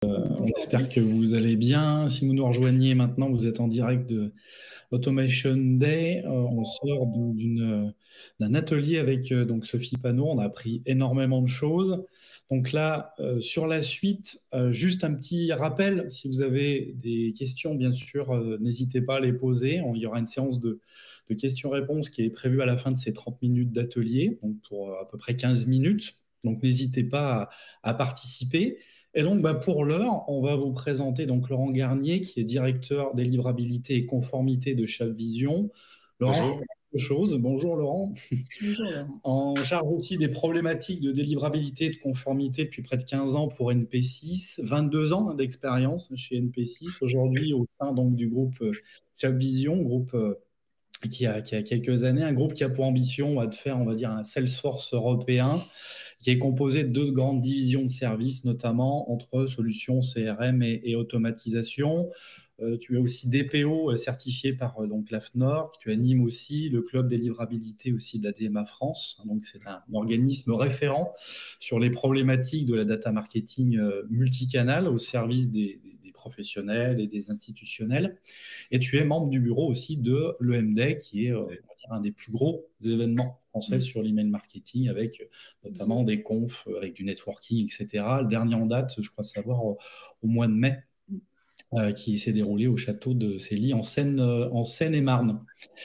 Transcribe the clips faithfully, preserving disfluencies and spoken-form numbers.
On espère que vous allez bien. Si vous nous rejoignez maintenant, vous êtes en direct de Automation Day. Euh, on sort de- d'une, euh, d'un atelier avec euh, donc Sophie Panot. On a appris énormément de choses. Donc là, euh, sur la suite, euh, juste un petit rappel. Si vous avez des questions, bien sûr, euh, n'hésitez pas à les poser. On- il y aura une séance de, de questions-réponses qui est prévue à la fin de ces trente minutes d'atelier, donc pour euh, à peu près quinze minutes. Donc n'hésitez pas à, à participer. Et donc, bah, pour l'heure, on va vous présenter donc Laurent Garnier, qui est directeur délivrabilité et conformité de Chavvision. Laurent fait Bonjour. quelque chose. Bonjour Laurent. Bonjour Laurent. En charge aussi des problématiques de délivrabilité et de conformité depuis près de quinze ans pour N P six, vingt-deux ans d'expérience chez N P six, aujourd'hui au sein donc, du groupe euh, Chavvision, groupe euh, qui a, qui a quelques années, un groupe qui a pour ambition euh, de faire, on va dire, un Salesforce européen, qui est composé de deux grandes divisions de services, notamment entre solutions C R M et, et automatisation. Euh, tu es aussi D P O euh, certifié par euh, donc l'A F N O R. Tu animes aussi le club délivrabilité aussi de la D M A France. Donc c'est un, un organisme référent sur les problématiques de la data marketing euh, multicanal au service des, des, des professionnels et des institutionnels. Et tu es membre du bureau aussi de l'E M D E, qui est euh, on va dire, un des plus gros événements français sur l'email marketing, avec euh, notamment des confs, euh, avec du networking, et cetera. Le dernier en date, je crois savoir, au, au mois de mai, euh, qui s'est déroulé au château de Célie en Seine, euh, en Seine-et-Marne.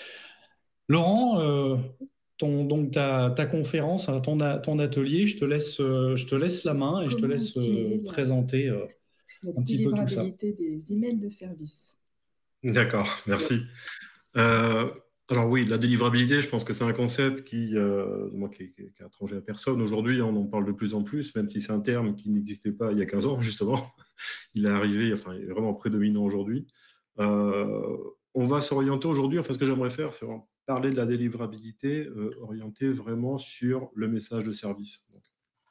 Laurent, euh, ton, donc ta, ta conférence, hein, ton, a- ton atelier, je te laisse, euh, je te laisse la main et je te Comment laisse utiliser euh, la, présenter euh, la un petit peu tout ça. délivrabilité des emails de service? D'accord, merci. Euh, alors oui, la délivrabilité, je pense que c'est un concept qui, euh, moi, qui, qui, qui est étranger à personne. Aujourd'hui, on en parle de plus en plus, même si c'est un terme qui n'existait pas il y a quinze ans, justement. Il est arrivé, enfin, il est vraiment prédominant aujourd'hui. Euh, on va s'orienter aujourd'hui, enfin, ce que j'aimerais faire, c'est vraiment parler de la délivrabilité euh, orientée vraiment sur le message de service. Donc,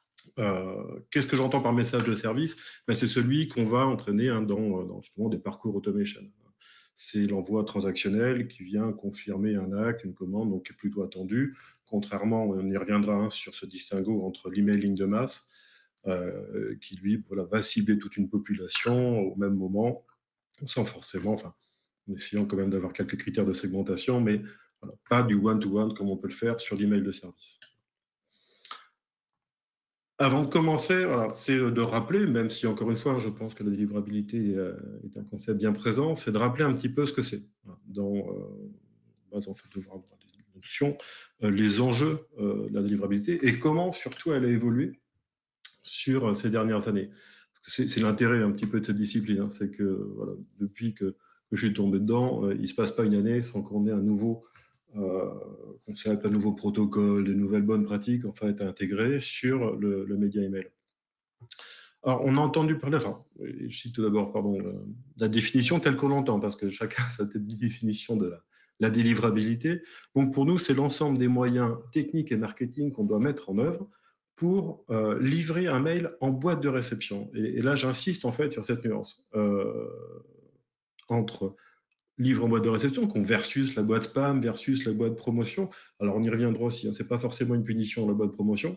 Euh, qu'est-ce que j'entends par message de service? Ben, c'est celui qu'on va entraîner hein, dans, dans justement des parcours automation. C'est l'envoi transactionnel qui vient confirmer un acte, une commande, donc qui est plutôt attendu. Contrairement, on y reviendra hein, sur ce distinguo entre l'emailing de masse, euh, qui lui voilà, va cibler toute une population au même moment, sans forcément, enfin, en essayant quand même d'avoir quelques critères de segmentation, mais voilà, pas du one-to-one comme on peut le faire sur l'email de service. Avant de commencer, voilà, c'est de rappeler, même si encore une fois, je pense que la délivrabilité euh, est un concept bien présent, c'est de rappeler un petit peu ce que c'est. Voilà, dans, euh, base, en fait, de voir des notions, euh, les enjeux euh, de la délivrabilité et comment surtout elle a évolué sur euh, ces dernières années. C'est, c'est l'intérêt un petit peu de cette discipline, hein, c'est que voilà, depuis que, que je suis tombé dedans, euh, il ne se passe pas une année sans qu'on ait un nouveau euh, concept, un nouveau protocole, de nouvelles bonnes pratiques en fait, à intégrer sur le, le média email. Alors, on a entendu parler, enfin, je cite tout d'abord, pardon, euh, la définition telle qu'on l'entend, parce que chacun a sa définition de la, la délivrabilité. Donc, pour nous, c'est l'ensemble des moyens techniques et marketing qu'on doit mettre en œuvre pour euh, livrer un mail en boîte de réception. Et, et là, j'insiste en fait sur cette nuance euh, entre livre en boîte de réception, versus la boîte spam, versus la boîte promotion. Alors, on y reviendra aussi, hein, c'est pas forcément une punition, la boîte promotion,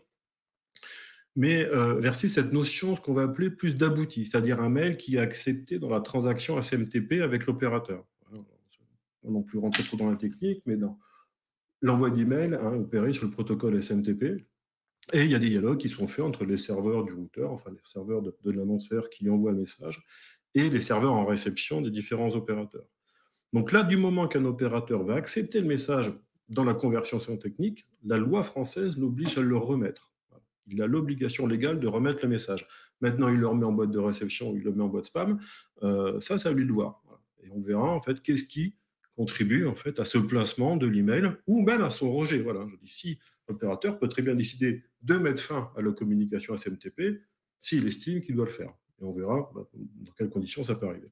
mais euh, versus cette notion, ce qu'on va appeler plus d'abouti, c'est-à-dire un mail qui est accepté dans la transaction S M T P avec l'opérateur. On non plus rentrer trop dans la technique, mais dans l'envoi d'email hein, opéré sur le protocole S M T P. Et il y a des dialogues qui sont faits entre les serveurs du routeur, enfin les serveurs de, de l'annonceur qui envoie le message, et les serveurs en réception des différents opérateurs. Donc là, du moment qu'un opérateur va accepter le message dans la conversion technique, la loi française l'oblige à le remettre. Il a l'obligation légale de remettre le message. Maintenant, il le remet en boîte de réception ou il le met en boîte spam. Euh, ça, c'est à lui de voir. Et on verra en fait qu'est-ce qui contribue en fait à ce placement de l'email ou même à son rejet. Voilà, je dis si l'opérateur peut très bien décider de mettre fin à la communication S M T P s'il estime qu'il doit le faire. Et on verra dans quelles conditions ça peut arriver.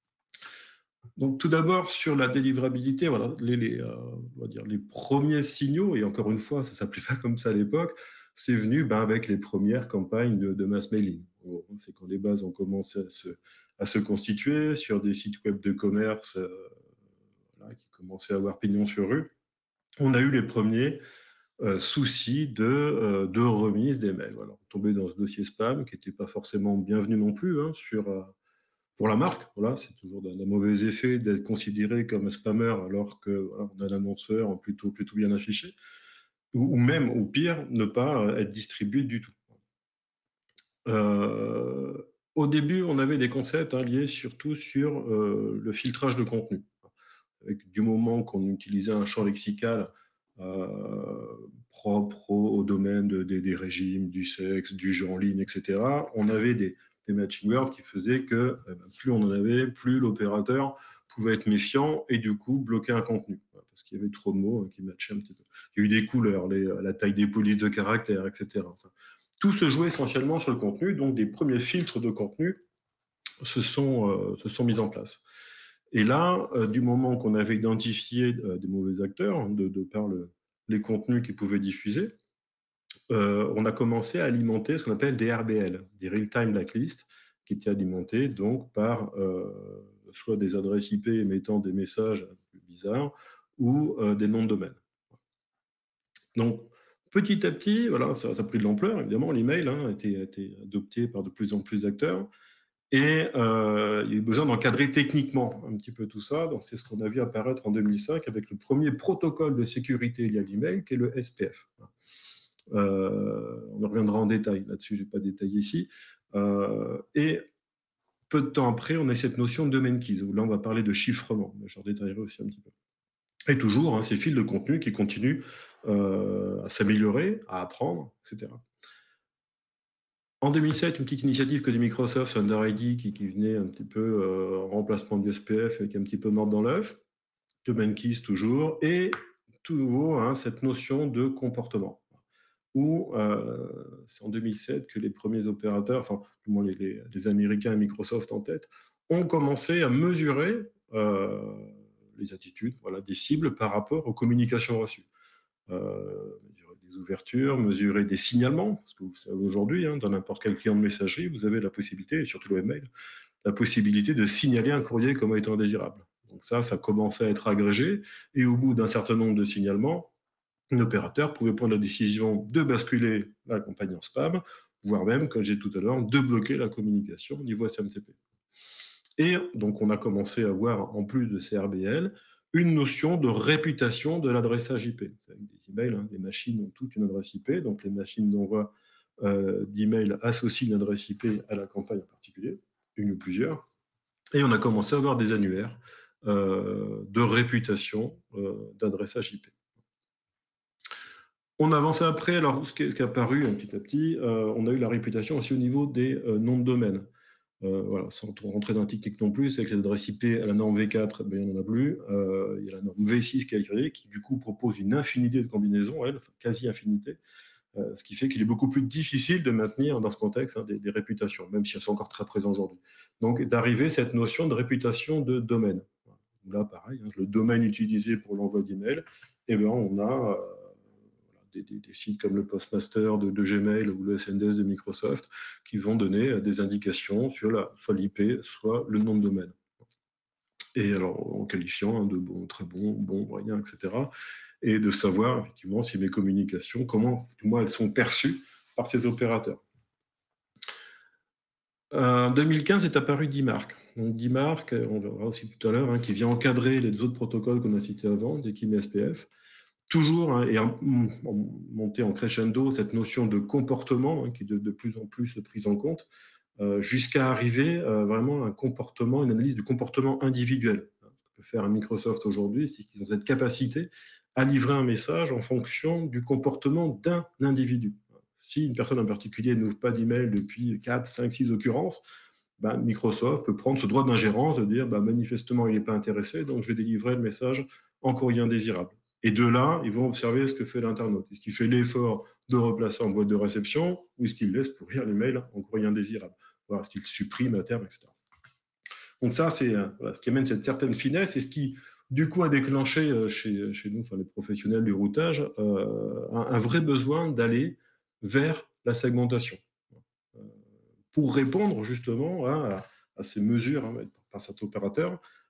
Donc, tout d'abord, sur la délivrabilité, voilà, les, les, euh, on va dire les premiers signaux, et encore une fois, ça ne s'appelait pas comme ça à l'époque, c'est venu ben, avec les premières campagnes de, de mass mailing. Bon, c'est quand les bases ont commencé à se, à se constituer sur des sites web de commerce euh, voilà, qui commençaient à avoir pignon sur rue. On a eu les premiers euh, souci de, euh, de remise des mails. Voilà. On tombait dans ce dossier spam qui n'était pas forcément bienvenu non plus hein, sur, euh, pour la marque. Voilà, c'est toujours d'un mauvais effet d'être considéré comme un spammer alors qu'on voilà, a un annonceur plutôt, plutôt bien affiché. Ou, ou même, au pire, ne pas être distribué du tout. Euh, au début, on avait des concepts hein, liés surtout sur euh, le filtrage de contenu. Avec, du moment qu'on utilisait un champ lexical euh, propre au, au domaine de, de, des régimes, du sexe, du jeu en ligne, et cetera, on avait des, des matching words qui faisaient que eh ben, plus on en avait, plus l'opérateur pouvait être méfiant et du coup bloquer un contenu. Parce qu'il y avait trop de mots hein, qui matchaient un petit peu. Il y a eu des couleurs, les, la taille des polices de caractères, et cetera. Enfin, tout se jouait essentiellement sur le contenu, donc des premiers filtres de contenu se sont, euh, se sont mis en place. Et là, euh, du moment qu'on avait identifié euh, des mauvais acteurs, hein, de, de par le, les contenus qu'ils pouvaient diffuser, euh, on a commencé à alimenter ce qu'on appelle des R B L, des Real-Time Blacklists, qui étaient alimentés donc par euh, soit des adresses I P émettant des messages un peu bizarres ou euh, des noms de domaine. Donc, petit à petit, voilà, ça, ça a pris de l'ampleur, évidemment, l'email hein, a, été, a été adopté par de plus en plus d'acteurs. Et euh, il y a eu besoin d'encadrer techniquement un petit peu tout ça. Donc, c'est ce qu'on a vu apparaître en deux mille cinq avec le premier protocole de sécurité lié à l'email, qui est le S P F. Euh, on reviendra en détail là-dessus, je n'ai pas détaillé ici. Euh, et peu de temps après, on a cette notion de domain keys, où là, on va parler de chiffrement. Je détaillerai aussi un petit peu. Et toujours, hein, ces fils de contenu qui continuent euh, à s'améliorer, à apprendre, et cetera. En deux mille sept, une petite initiative que de Microsoft, Thunder I D, qui, qui venait un petit peu euh, en remplacement du S P F et qui est un petit peu morte dans l'œuf. Domain keys toujours. Et tout nouveau, hein, cette notion de comportement. Où euh, c'est en deux mille sept que les premiers opérateurs, enfin, du moins les, les, les Américains et Microsoft en tête, ont commencé à mesurer euh, les attitudes voilà, des cibles par rapport aux communications reçues. Euh, mesurer des ouvertures, mesurer des signalements, parce que vous savez aujourd'hui, hein, dans n'importe quel client de messagerie, vous avez la possibilité, et surtout le webmail, la possibilité de signaler un courrier comme étant indésirable. Donc ça, ça commençait à être agrégé, et au bout d'un certain nombre de signalements, un opérateur pouvait prendre la décision de basculer la campagne en spam, voire même, comme j'ai dit tout à l'heure, de bloquer la communication au niveau S M T P. Et donc, on a commencé à voir, en plus de ces R B L, une notion de réputation de l'adressage I P. Avec des emails, hein, les machines ont toutes une adresse I P, donc les machines d'envoi euh, d'emails associent une adresse I P à la campagne en particulier, une ou plusieurs. Et on a commencé à avoir des annuaires euh, de réputation euh, d'adressage I P. On avançait après, alors ce qui est, ce qui est apparu hein, petit à petit, euh, on a eu la réputation aussi au niveau des euh, noms de domaine. Euh, voilà, sans rentrer dans le technique non plus, avec les adresses I P à la norme V quatre, ben, il n'y en a plus. Euh, il y a la norme V six qui a été créée, qui du coup propose une infinité de combinaisons, elle, enfin, quasi-infinité, euh, ce qui fait qu'il est beaucoup plus difficile de maintenir dans ce contexte hein, des, des réputations, même si elles sont encore très présentes aujourd'hui. Donc, d'arriver cette notion de réputation de domaine. Là, pareil, hein, le domaine utilisé pour l'envoi d'email, eh ben, on a... Euh, Des, des, des sites comme le Postmaster de, de Gmail ou le S N D S de Microsoft qui vont donner des indications sur la, soit l'I P, soit le nom de domaine. Et alors, en qualifiant hein, de bon, très bon, bon, moyen, et cetera. Et de savoir, effectivement, si mes communications, comment, moi, elles sont perçues par ces opérateurs. En deux mille quinze est apparu D M A R C. Donc D M A R C, on verra aussi tout à l'heure, hein, qui vient encadrer les autres protocoles qu'on a cités avant, des K I M et S P F. Toujours, hein, et monter en crescendo cette notion de comportement hein, qui est de, de plus en plus prise en compte, euh, jusqu'à arriver euh, vraiment à un comportement, une analyse du comportement individuel. Ce que peut faire un Microsoft aujourd'hui, c'est qu'ils ont cette capacité à livrer un message en fonction du comportement d'un individu. Si une personne en particulier n'ouvre pas d'email depuis quatre, cinq, six occurrences, ben, Microsoft peut prendre ce droit d'ingérence de dire ben, manifestement il n'est pas intéressé, donc je vais délivrer le message en courrier indésirable. Et de là, ils vont observer ce que fait l'internaute. Est-ce qu'il fait l'effort de replacer en boîte de réception ou est-ce qu'il laisse pourrir l'email en courrier indésirable? Voilà, est-ce qu'il supprime à terme, et cetera. Donc ça, c'est voilà, ce qui amène cette certaine finesse et ce qui, du coup, a déclenché chez, chez nous, enfin les professionnels du routage, euh, un, un vrai besoin d'aller vers la segmentation euh, pour répondre justement à, à ces mesures hein, par cet opérateur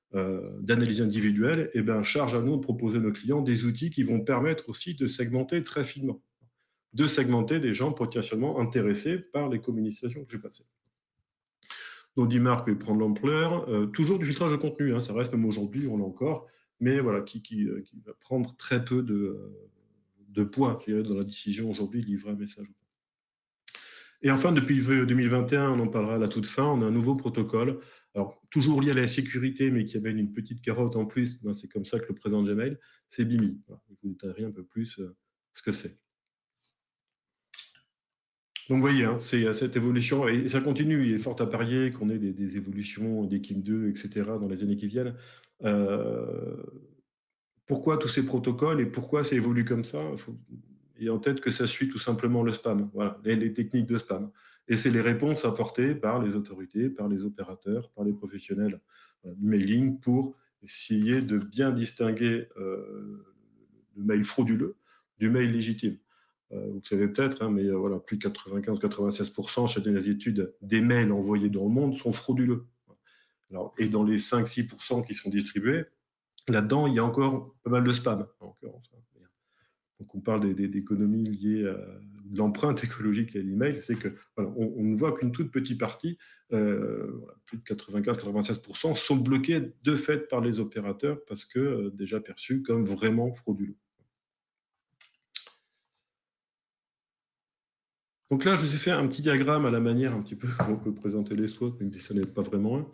euh, d'analyse individuelle, et bien, charge à nous de proposer à nos clients des outils qui vont permettre aussi de segmenter très finement, de segmenter des gens potentiellement intéressés par les communications que j'ai passées. Donc, d'E-Mark peut prendre l'ampleur, euh, toujours du filtrage de contenu, hein, ça reste même aujourd'hui, on l'a encore, mais voilà, qui, qui, euh, qui va prendre très peu de, euh, de poids, je dirais, dans la décision aujourd'hui de livrer un message. Et enfin, depuis deux mille vingt et un, on en parlera à la toute fin, on a un nouveau protocole, alors toujours lié à la sécurité, mais qui avait une petite carotte en plus, ben, c'est comme ça que le présente Gmail, c'est B I M I. Voilà, je vous détaillerai un peu plus euh, ce que c'est. Donc, vous voyez, hein, c'est cette évolution, et ça continue, il est fort à parier qu'on ait des, des évolutions, des K I M deux, et cetera, dans les années qui viennent. Euh, pourquoi tous ces protocoles et pourquoi ça évolue comme ça? Il faut ayez en tête que ça suit tout simplement le spam, voilà, les, les techniques de spam. Et c'est les réponses apportées par les autorités, par les opérateurs, par les professionnels voilà, du mailing pour essayer de bien distinguer euh, le mail frauduleux du mail légitime. Euh, vous savez peut-être, hein, mais euh, voilà, plus de quatre-vingt-quinze à quatre-vingt-seize pour cent chez des études des mails envoyés dans le monde sont frauduleux. Alors, et dans les cinq à six pour cent qui sont distribués, là-dedans, il y a encore pas mal de spam, en l'occurrence. Donc, on parle d'économies liées à l'empreinte écologique à l'email, c'est que voilà, on, on ne voit qu'une toute petite partie, euh, voilà, plus de quatre-vingt-quinze à quatre-vingt-seize pour cent sont bloqués de fait par les opérateurs parce que euh, déjà perçus comme vraiment frauduleux. Donc là, je vous ai fait un petit diagramme à la manière un petit peu comment on peut présenter les SWOT, même si ça n'est pas vraiment un,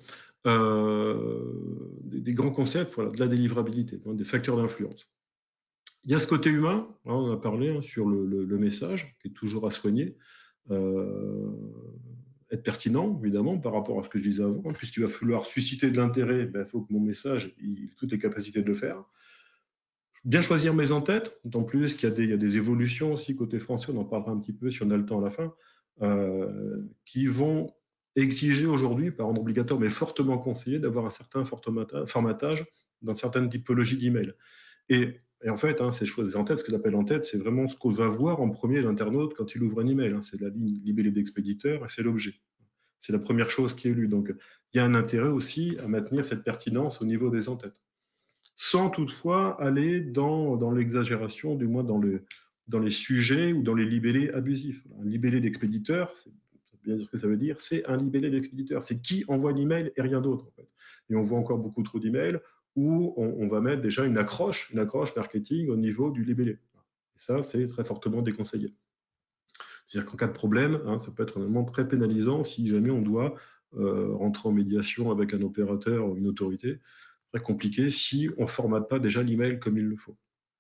euh, des, des grands concepts, voilà, de la délivrabilité, donc des facteurs d'influence. Il y a ce côté humain, hein, on en a parlé hein, sur le, le, le message, qui est toujours à soigner, euh, être pertinent, évidemment, par rapport à ce que je disais avant, hein, puisqu'il va falloir susciter de l'intérêt, il ben, faut que mon message ait toutes les capacités de le faire. Bien choisir mes en-têtes, d'autant plus qu'il y a, des, il y a des évolutions aussi côté français, on en parlera un petit peu si on a le temps à la fin, euh, qui vont exiger aujourd'hui, pas rendre obligatoire, mais fortement conseillé d'avoir un certain formatage dans certaines typologies d'email. Et, et en fait, hein, ces choses en tête, ce qu'ils appellent en tête, c'est vraiment ce qu'on va voir en premier l'internaute quand il ouvre un email. Hein. C'est la ligne libellée d'expéditeur et c'est l'objet. C'est la première chose qui est lue. Donc, il y a un intérêt aussi à maintenir cette pertinence au niveau des en-têtes, sans toutefois aller dans, dans l'exagération, du moins dans, le, dans les sujets ou dans les libellés abusifs. Un libellé d'expéditeur, c'est bien dire ce que ça veut dire, c'est un libellé d'expéditeur. C'est qui envoie l'email et rien d'autre. En fait. Et on voit encore beaucoup trop d'emails où on, on va mettre déjà une accroche, une accroche marketing au niveau du libellé. Et ça, c'est très fortement déconseillé. C'est-à-dire qu'en cas de problème, hein, ça peut être un moment très pénalisant si jamais on doit euh, rentrer en médiation avec un opérateur ou une autorité. Très compliqué si on ne formate pas déjà l'email comme il le faut.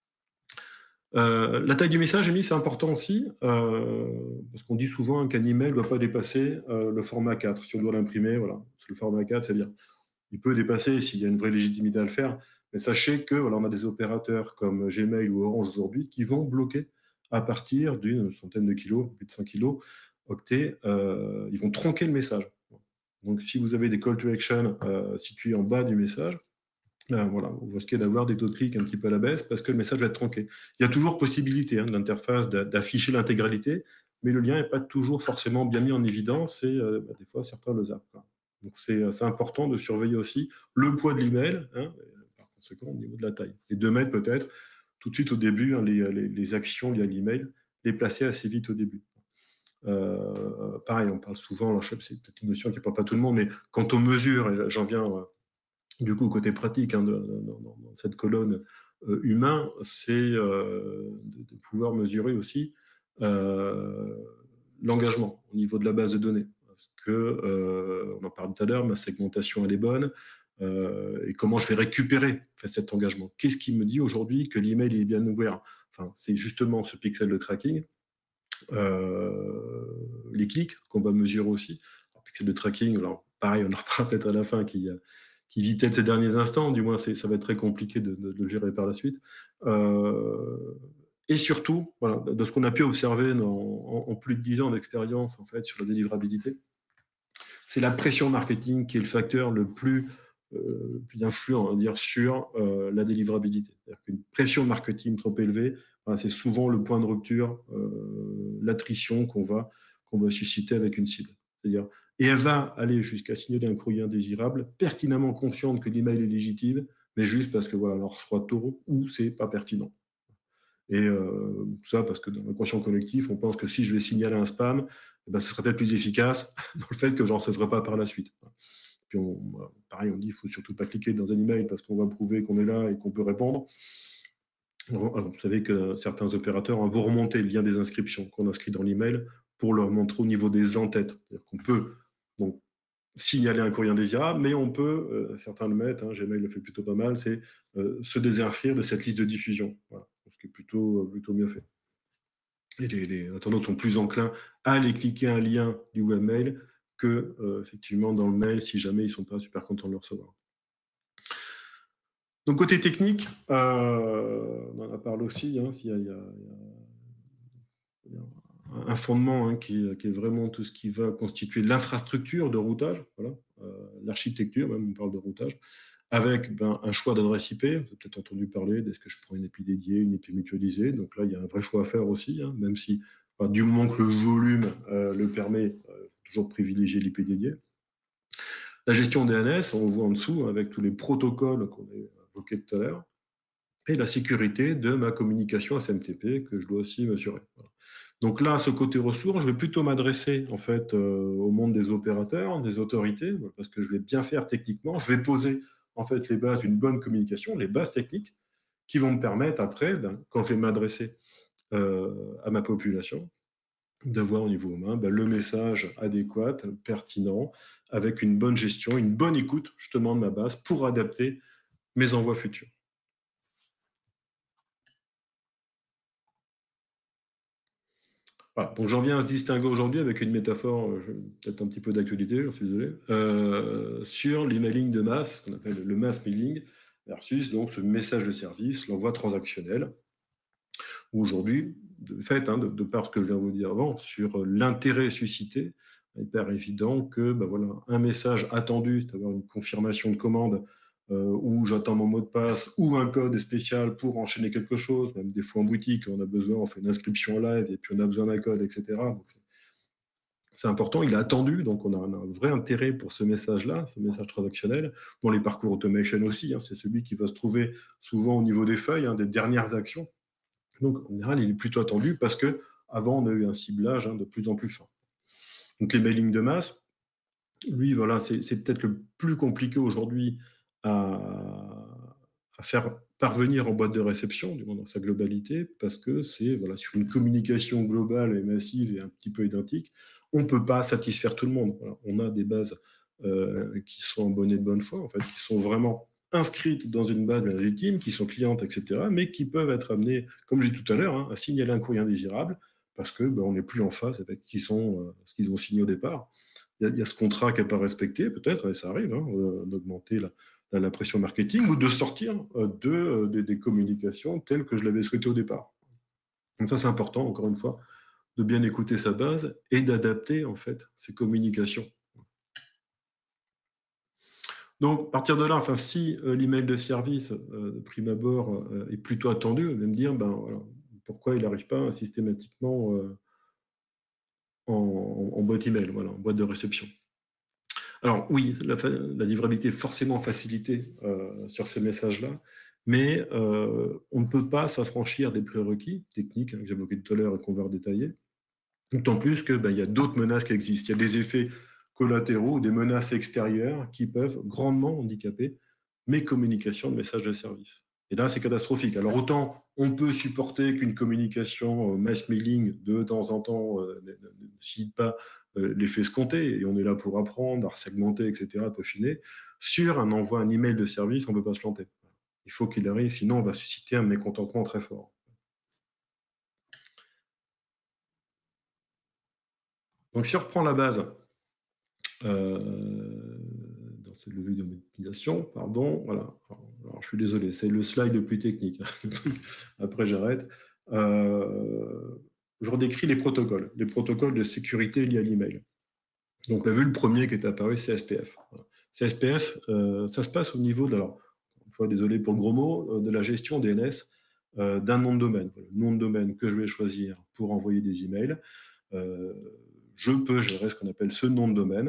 Euh, la taille du message émis, c'est important aussi, euh, parce qu'on dit souvent qu'un email ne doit pas dépasser euh, le format quatre. Si on doit l'imprimer, voilà, le format quatre, c'est bien. Il peut dépasser s'il y a une vraie légitimité à le faire, mais sachez que voilà, on a des opérateurs comme Gmail ou Orange aujourd'hui qui vont bloquer à partir d'une centaine de kilos, plus de cinq kilos, octets, euh, ils vont tronquer le message. Donc si vous avez des call to action euh, situés en bas du message, ben, voilà, vous risquez d'avoir des taux de clic un petit peu à la baisse parce que le message va être tronqué. Il y a toujours possibilité hein, de l'interface d'afficher l'intégralité, mais le lien n'est pas toujours forcément bien mis en évidence et euh, ben, des fois certains le zappent. Donc c'est important de surveiller aussi le poids de l'email, hein, par conséquent au niveau de la taille. Et de mettre peut-être tout de suite au début hein, les, les, les actions liées à l'email, les placer assez vite au début. Euh, pareil, on parle souvent, c'est peut-être une notion qui ne parle pas tout le monde, mais quand on mesure, et j'en viens euh, du coup côté pratique hein, de, de, de, dans cette colonne euh, humain, c'est euh, de, de pouvoir mesurer aussi euh, l'engagement au niveau de la base de données. Parce que, euh, on en parle tout à l'heure, ma segmentation elle est bonne, euh, et comment je vais récupérer enfin, cet engagement. Qu'est-ce qui me dit aujourd'hui que l'email est bien ouvert? Enfin, c'est justement ce pixel de tracking, euh, les clics qu'on va mesurer aussi. Alors, pixel de tracking, alors pareil, on en reparlera peut-être à la fin, qui, qui vit peut-être ces derniers instants, du moins ça va être très compliqué de, de, de le gérer par la suite. Euh, Et surtout, voilà, de ce qu'on a pu observer dans, en, en plus de dix ans d'expérience en fait, sur la délivrabilité, c'est la pression marketing qui est le facteur le plus, euh, le plus influent on va dire, sur euh, la délivrabilité. C'est-à-dire qu'une pression marketing trop élevée, voilà, c'est souvent le point de rupture, euh, l'attrition qu'on va, qu'on va susciter avec une cible. C'est-à-dire et elle va aller jusqu'à signaler un courrier indésirable, pertinemment consciente que l'email est légitime, mais juste parce que voilà, on reçoit tôt ou c'est pas pertinent. Et euh, tout ça parce que dans l'inconscient collectif, on pense que si je vais signaler un spam, eh ben, ce sera peut-être plus efficace dans le fait que je n'en recevrai pas par la suite. Puis on, pareil, on dit qu'il ne faut surtout pas cliquer dans un email parce qu'on va prouver qu'on est là et qu'on peut répondre. Alors, vous savez que certains opérateurs vont remonter le lien des inscriptions qu'on inscrit dans l'email pour leur montrer au niveau des en-têtes. C'est-à-dire qu'on peut donc, signaler un courrier indésirable, mais on peut, euh, certains le mettent, hein, Gmail le fait plutôt pas mal, c'est euh, se désinscrire de cette liste de diffusion. Voilà, ce qui est plutôt, plutôt mieux fait. Et les, les internautes sont plus enclins à aller cliquer un lien du webmail que, euh, effectivement, dans le mail, si jamais ils ne sont pas super contents de le recevoir. Donc, côté technique, euh, on en a parlé aussi, hein, il y a, il y a, il y a un fondement hein, qui, qui est vraiment tout ce qui va constituer l'infrastructure de routage, voilà, euh, l'architecture, même on parle de routage, avec ben, un choix d'adresse I P. Vous avez peut-être entendu parler d'est-ce que je prends une I P dédiée, une I P mutualisée. Donc là, il y a un vrai choix à faire aussi, hein, même si enfin, du moment que le volume euh, le permet, euh, toujours privilégier l'I P dédiée. La gestion D N S, on voit en dessous, avec tous les protocoles qu'on a évoqués tout à l'heure, et la sécurité de ma communication S M T P que je dois aussi m'assurer. Voilà. Donc là, ce côté ressources, je vais plutôt m'adresser en fait euh, au monde des opérateurs, des autorités, parce que je vais bien faire techniquement. Je vais poser en fait les bases d'une bonne communication, les bases techniques, qui vont me permettre après, ben, quand je vais m'adresser euh, à ma population, d'avoir au niveau humain ben, le message adéquat, pertinent, avec une bonne gestion, une bonne écoute justement de ma base pour adapter mes envois futurs. Voilà, donc j'en viens à se distinguer aujourd'hui avec une métaphore, peut-être un petit peu d'actualité, je suis désolé, euh, sur l'emailing de masse, ce qu'on appelle le mass mailing, versus donc ce message de service, l'envoi transactionnel. Aujourd'hui, de fait, hein, de, de par ce que je viens de vous dire avant, sur l'intérêt suscité, il est hyper évident que ben voilà, un message attendu, c'est-à-dire une confirmation de commande, Euh, où j'attends mon mot de passe, ou un code spécial pour enchaîner quelque chose, même des fois en boutique, on a besoin, on fait une inscription en live, et puis on a besoin d'un code, et cetera. C'est important, il est attendu, donc on a un, un vrai intérêt pour ce message-là, ce message transactionnel. Bon, les parcours automation aussi, hein, c'est celui qui va se trouver souvent au niveau des feuilles, hein, des dernières actions. Donc, en général, il est plutôt attendu parce qu'avant, on a eu un ciblage hein, de plus en plus fin. Donc, les mailings de masse, lui, voilà, c'est, c'est peut-être le plus compliqué aujourd'hui à, à faire parvenir en boîte de réception, du moins dans sa globalité, parce que c'est voilà, sur une communication globale et massive et un petit peu identique, on ne peut pas satisfaire tout le monde. Voilà, on a des bases euh, qui sont en bonne et de bonne foi, en fait, qui sont vraiment inscrites dans une base légitime, qui sont clientes, et cetera, mais qui peuvent être amenées, comme j'ai dit tout à l'heure, hein, à signaler un courrier indésirable, parce qu'on ben, n'est plus en phase avec qui sont, euh, ce qu'ils ont signé au départ. Il y, y a ce contrat qui n'est pas respecté, peut-être, et ça arrive, hein, euh, d'augmenter la, la, la pression marketing ou de sortir euh, de, euh, de, des communications telles que je l'avais souhaité au départ. Donc ça, c'est important, encore une fois, de bien écouter sa base et d'adapter, en fait, ses communications. Donc, à partir de là, enfin, si euh, l'email de service, euh, de prime abord, euh, est plutôt attendu, on va me dire, ben, voilà, pourquoi il n'arrive pas systématiquement euh, en, en, en boîte email, voilà, en boîte de réception. Alors oui, la, la livrabilité est forcément facilitée euh, sur ces messages-là, mais euh, on ne peut pas s'affranchir des prérequis techniques hein, que j'évoquais tout à l'heure et qu'on va redétailler. D'autant plus qu'il ben, y a d'autres menaces qui existent. Il y a des effets collatéraux ou des menaces extérieures qui peuvent grandement handicaper mes communications de messages de service. Et là, c'est catastrophique. Alors autant on peut supporter qu'une communication euh, mass mailing de temps en temps euh, ne, ne, ne cite pas euh, l'effet escompté, et on est là pour apprendre, à segmenter, et cetera, à peaufiner. Sur un envoi, un email de service, on ne peut pas se planter. Il faut qu'il arrive, sinon on va susciter un mécontentement très fort. Donc si on reprend la base, euh, dans ce levier de mobilisation, pardon, voilà, alors, alors, je suis désolé, c'est le slide le plus technique, après j'arrête. Euh, je redécris les protocoles, les protocoles de sécurité liés à l'email. Donc on a vu le premier qui est apparu, c'est C S P F. Voilà. C S P F, euh, ça se passe au niveau de, alors, une fois désolé pour le gros mot, de la gestion D N S euh, d'un nom de domaine. Voilà, le nom de domaine que je vais choisir pour envoyer des emails. Euh, je peux gérer ce qu'on appelle ce nom de domaine.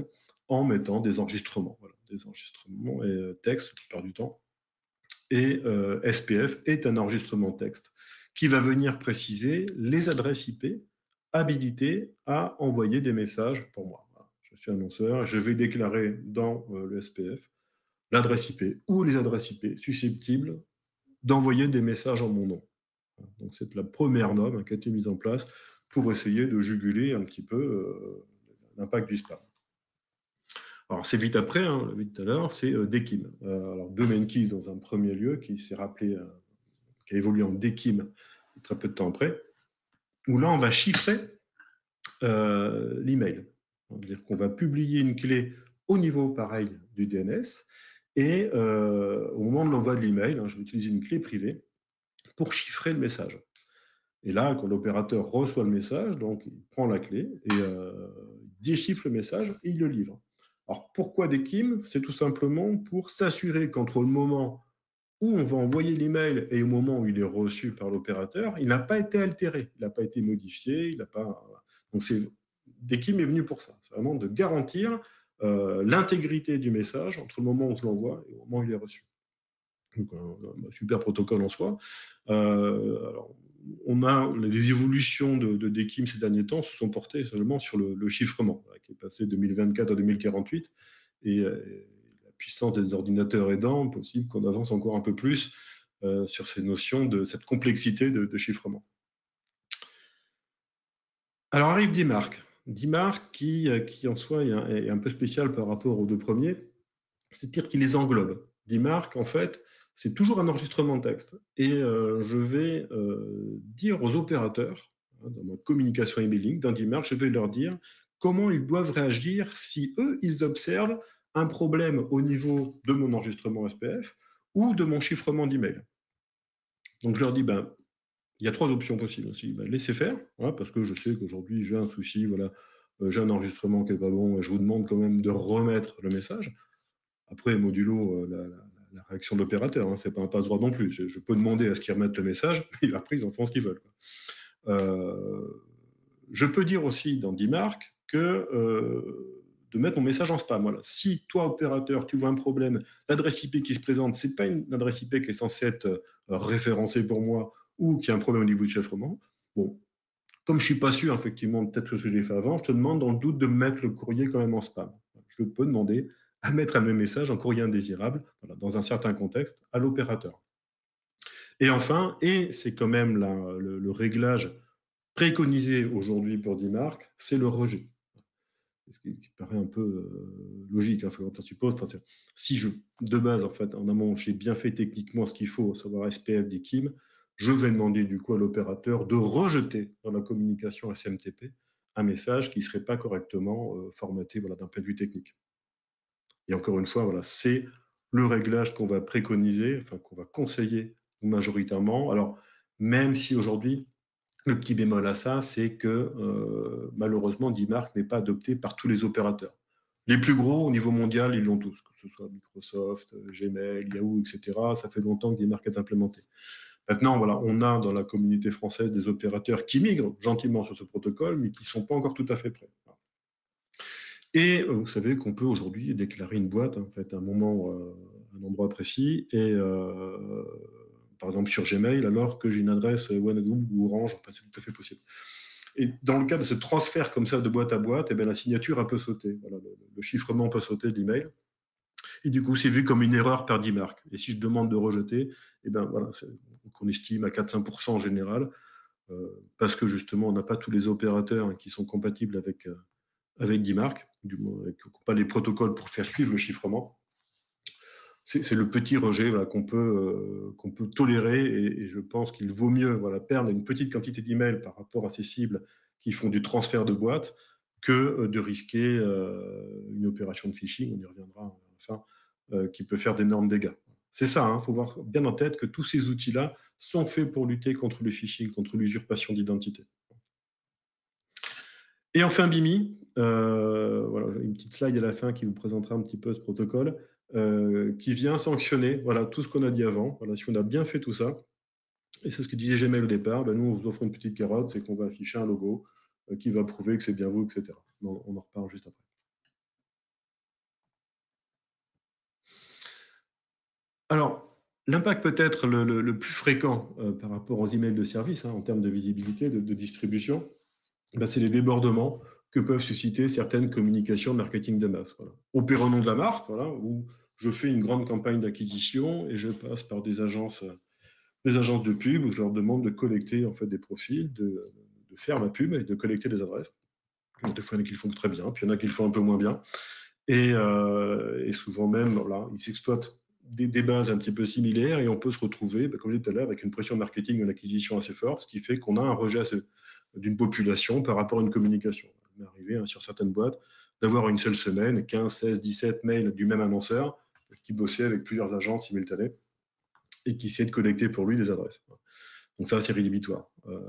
en mettant des enregistrements, voilà, des enregistrements et euh, texte la plupart du temps. Et euh, S P F est un enregistrement texte qui va venir préciser les adresses I P habilitées à envoyer des messages pour moi. Voilà. Je suis annonceur et je vais déclarer dans euh, le S P F l'adresse I P ou les adresses I P susceptibles d'envoyer des messages en mon nom. Donc c'est la première norme qui a été mise en place pour essayer de juguler un petit peu euh, l'impact du spam. Alors c'est vite après, hein, on l'a vu tout à l'heure, c'est euh, D K I M. Euh, alors Domain Keys dans un premier lieu, qui s'est rappelé, euh, qui a évolué en D K I M très peu de temps après, où là on va chiffrer euh, l'email. C'est-à-dire qu'on va publier une clé au niveau pareil du D N S, et euh, au moment de l'envoi de l'email, hein, je vais utiliser une clé privée pour chiffrer le message. Et là, quand l'opérateur reçoit le message, donc il prend la clé et euh, déchiffre le message et il le livre. Alors pourquoi D K I M? C'est tout simplement pour s'assurer qu'entre le moment où on va envoyer l'email et au moment où il est reçu par l'opérateur, il n'a pas été altéré, il n'a pas été modifié, il n'a pas. Donc c'est D K I M est venu pour ça, c'est vraiment de garantir euh, l'intégrité du message entre le moment où je l'envoie et au moment où il est reçu. Donc un, un super protocole en soi. Euh, alors, on a les évolutions de, de D K I M ces derniers temps se sont portées seulement sur le, le chiffrement, qui est passé de deux mille vingt-quatre à deux mille quarante-huit, et, et la puissance des ordinateurs aidant, possible qu'on avance encore un peu plus euh, sur ces notions de cette complexité de, de chiffrement. Alors arrive D M A R C. D M A R C qui, qui en soi est un, est un peu spécial par rapport aux deux premiers, c'est-à-dire qu'il les englobe. D M A R C, en fait, c'est toujours un enregistrement de texte. Et euh, je vais euh, dire aux opérateurs, hein, dans ma communication emailing, dans D M A R C, je vais leur dire comment ils doivent réagir si eux, ils observent un problème au niveau de mon enregistrement S P F ou de mon chiffrement d'email. Donc je leur dis, ben, il y a trois options possibles aussi. Ben, laissez faire, hein, parce que je sais qu'aujourd'hui j'ai un souci, voilà, euh, j'ai un enregistrement qui n'est pas bon, et je vous demande quand même de remettre le message. Après, modulo euh, la, la, la réaction de l'opérateur, hein, c'est pas un passe-droit non plus. Je, je peux demander à ce qu'ils remettent le message, mais après ils en font ce qu'ils veulent. Euh, je peux dire aussi dans D M A R C que euh, de mettre mon message en spam. Voilà. Si toi, opérateur, tu vois un problème, l'adresse I P qui se présente, c'est pas une adresse I P qui est censée être euh, référencée pour moi ou qui a un problème au niveau du chiffrement, bon, comme je suis pas sûr, effectivement, peut-être que ce que j'ai fait avant, je te demande dans le doute de mettre le courrier quand même en spam. Je peux demander à mettre un même message en courrier indésirable, voilà, dans un certain contexte, à l'opérateur. Et enfin, et c'est quand même la, le, le réglage préconisé aujourd'hui pour D M A R C, c'est le rejet. Ce qui, qui paraît un peu euh, logique, hein, quand on suppose. Enfin, si je, de base, en fait, en amont, j'ai bien fait techniquement ce qu'il faut, savoir S P F, D K I M, je vais demander du coup à l'opérateur de rejeter dans la communication S M T P un message qui ne serait pas correctement euh, formaté, voilà, d'un point de vue technique. Et encore une fois, voilà, c'est le réglage qu'on va préconiser, enfin qu'on va conseiller majoritairement. Alors, même si aujourd'hui, le petit bémol à ça, c'est que euh, malheureusement, D M A R C n'est pas adopté par tous les opérateurs. Les plus gros au niveau mondial, ils l'ont tous, que ce soit Microsoft, Gmail, Yahoo, et cetera. Ça fait longtemps que D M A R C est implémenté. Maintenant, voilà, on a dans la communauté française des opérateurs qui migrent gentiment sur ce protocole, mais qui ne sont pas encore tout à fait prêts. Et euh, vous savez qu'on peut aujourd'hui déclarer une boîte, en fait, à un moment, euh, un endroit précis, et euh, par exemple sur Gmail, alors que j'ai une adresse OneGroup ou Orange, enfin, c'est tout à fait possible. Et dans le cas de ce transfert comme ça de boîte à boîte, eh bien, la signature elle peut sauter. Voilà, le, le chiffrement peut sauter de l'email. Et du coup, c'est vu comme une erreur par D M A R C. Et si je demande de rejeter, eh ben, voilà, qu'on estime à quatre à cinq pour cent en général, euh, parce que justement, on n'a pas tous les opérateurs qui sont compatibles avec, euh, avec D M A R C, du moins, avec pas les protocoles pour faire suivre le chiffrement. C'est le petit rejet, voilà, qu'on peut, euh, qu'on peut tolérer, et, et je pense qu'il vaut mieux, voilà, perdre une petite quantité d'emails par rapport à ces cibles qui font du transfert de boîte que euh, de risquer euh, une opération de phishing, on y reviendra enfin, euh, qui peut faire d'énormes dégâts. C'est ça, il hein, faut avoir bien en tête que tous ces outils-là sont faits pour lutter contre le phishing, contre l'usurpation d'identité. Et enfin, B I M I, euh, voilà, une petite slide à la fin qui vous présentera un petit peu ce protocole. Euh, qui vient sanctionner voilà, tout ce qu'on a dit avant. Voilà, si on a bien fait tout ça, et c'est ce que disait Gmail au départ, ben nous, on vous offre une petite carotte, c'est qu'on va afficher un logo euh, qui va prouver que c'est bien vous, et cetera. On, on en reparle juste après. Alors, l'impact peut-être le, le, le plus fréquent euh, par rapport aux emails de service, hein, en termes de visibilité, de, de distribution, ben, c'est les débordements que peuvent susciter certaines communications marketing de masse. Voilà. Opère au nom de la marque, voilà, où je fais une grande campagne d'acquisition et je passe par des agences, des agences de pub où je leur demande de collecter en fait, des profils, de, de faire ma pub et de collecter des adresses. Des fois, il y en a qui le font très bien, puis il y en a qui le font un peu moins bien. Et, euh, et souvent même, voilà, ils s'exploitent des, des bases un petit peu similaires et on peut se retrouver, bah, comme je disais tout à l'heure, avec une pression marketing et d'acquisition assez forte, ce qui fait qu'on a un rejet d'une population par rapport à une communication. Il m'est arrivé hein, sur certaines boîtes d'avoir une seule semaine quinze, seize, dix-sept mails du même annonceur qui bossait avec plusieurs agences simultanées et qui essayait de collecter pour lui des adresses. Donc ça, c'est rédhibitoire.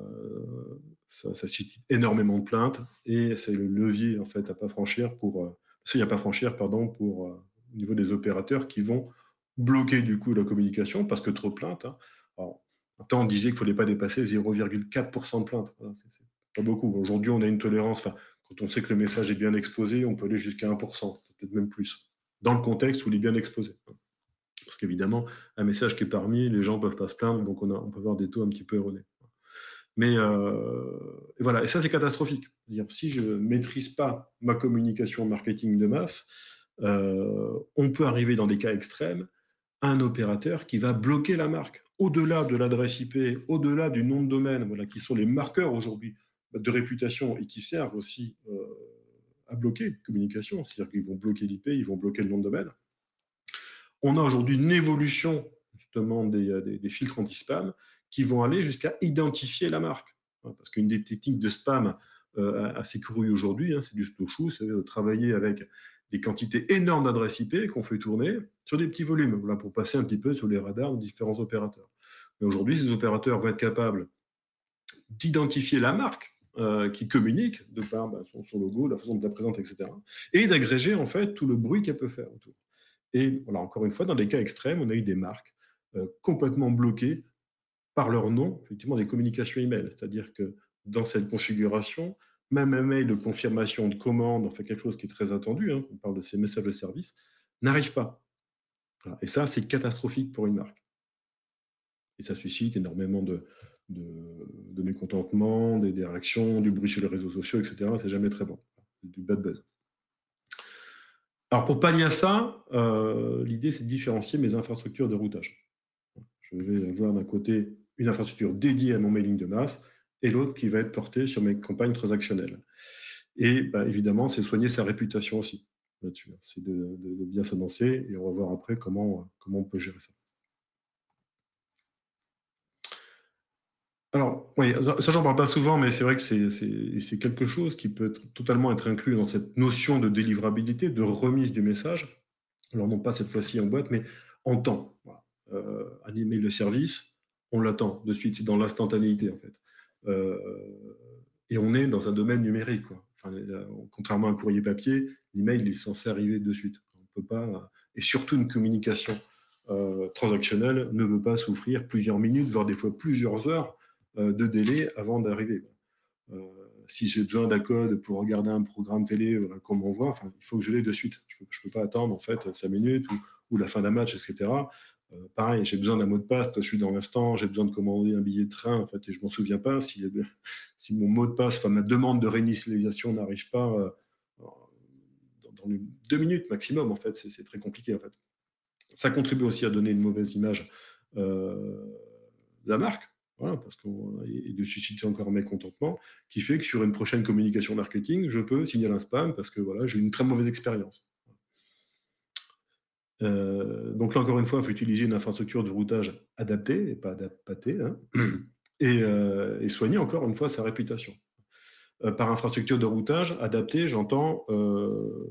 Euh, ça, ça suscite énormément de plaintes et c'est le levier en fait à pas franchir pour, euh, il n'y a pas franchir pardon pour euh, au niveau des opérateurs qui vont bloquer du coup la communication parce que trop de plaintes. Hein. Alors, temps, on disait qu'il ne fallait pas dépasser zéro virgule quatre pour cent de plaintes. Voilà, c'est, c'est pas beaucoup. Aujourd'hui, on a une tolérance. Enfin, quand on sait que le message est bien exposé, on peut aller jusqu'à un pour cent, peut-être même plus, dans le contexte où il est bien exposé. Parce qu'évidemment, un message qui est parmi, les gens ne peuvent pas se plaindre, donc on, a, on peut avoir des taux un petit peu erronés. Mais euh, et voilà, et ça c'est catastrophique. C'est-à-dire, si je ne maîtrise pas ma communication marketing de masse, euh, on peut arriver dans des cas extrêmes à un opérateur qui va bloquer la marque. Au-delà de l'adresse I P, au-delà du nom de domaine, voilà, qui sont les marqueurs aujourd'hui de réputation et qui servent aussi euh, à bloquer la communication. C'est-à-dire qu'ils vont bloquer l'I P, ils vont bloquer le nom de domaine. On a aujourd'hui une évolution justement des, des, des filtres anti-spam qui vont aller jusqu'à identifier la marque. Parce qu'une des techniques de spam euh, assez crues aujourd'hui, hein, c'est du stochou, c'est de travailler avec des quantités énormes d'adresses I P qu'on fait tourner sur des petits volumes, voilà, pour passer un petit peu sur les radars de différents opérateurs. Mais aujourd'hui, ces opérateurs vont être capables d'identifier la marque euh, qui communique de par bah, son, son logo, la façon dont elle la présente, et cetera, et d'agréger en fait tout le bruit qu'elle peut faire autour. Et voilà, encore une fois, dans des cas extrêmes, on a eu des marques euh, complètement bloquées par leur nom, effectivement, des communications email. C'est-à-dire que dans cette configuration, même un mail de confirmation de commande, enfin quelque chose qui est très attendu, hein, on parle de ces messages de service, n'arrive pas. Voilà. Et ça, c'est catastrophique pour une marque. Et ça suscite énormément de, de, de mécontentement, des, des réactions, du bruit sur les réseaux sociaux, et cetera. C'est jamais très bon. C'est du bad buzz. Alors, pour pallier à ça, euh, l'idée, c'est de différencier mes infrastructures de routage. Je vais avoir d'un côté une infrastructure dédiée à mon mailing de masse et l'autre qui va être portée sur mes campagnes transactionnelles. Et bah, évidemment, c'est soigner sa réputation aussi là-dessus. C'est de, de, de bien s'annoncer et on va voir après comment, comment on peut gérer ça. Alors, oui, ça j'en parle pas souvent, mais c'est vrai que c'est, c'est, c'est quelque chose qui peut être, totalement être inclus dans cette notion de délivrabilité, de remise du message. Alors non pas cette fois-ci en boîte, mais en temps. Voilà. Euh, un email de service, on l'attend de suite, c'est dans l'instantanéité en fait. Euh, et on est dans un domaine numérique, quoi. Enfin, contrairement à un courrier papier, l'email il est censé arriver de suite. On peut pas, et surtout une communication euh, transactionnelle ne veut pas souffrir plusieurs minutes, voire des fois plusieurs heures de délai avant d'arriver. Euh, si j'ai besoin d'un code pour regarder un programme télé euh, qu'on m'envoie, enfin, il faut que je l'ai de suite. Je ne peux, peux pas attendre en fait cinq minutes ou, ou la fin d'un match, et cetera. Euh, pareil, j'ai besoin d'un mot de passe, je suis dans l'instant, j'ai besoin de commander un billet de train, en fait, et je ne m'en souviens pas. Si, si mon mot de passe, enfin ma demande de réinitialisation n'arrive pas euh, dans, dans les deux minutes maximum, en fait, c'est, c'est très compliqué. En fait. Ça contribue aussi à donner une mauvaise image euh, de la marque. Voilà, parce qu'on, et de susciter encore un mécontentement, qui fait que sur une prochaine communication marketing, je peux signaler un spam parce que voilà, j'ai eu une très mauvaise expérience. Euh, donc là, encore une fois, il faut utiliser une infrastructure de routage adaptée, et pas adaptée, hein, et, euh, et soigner encore une fois sa réputation. Euh, par infrastructure de routage adaptée, j'entends euh,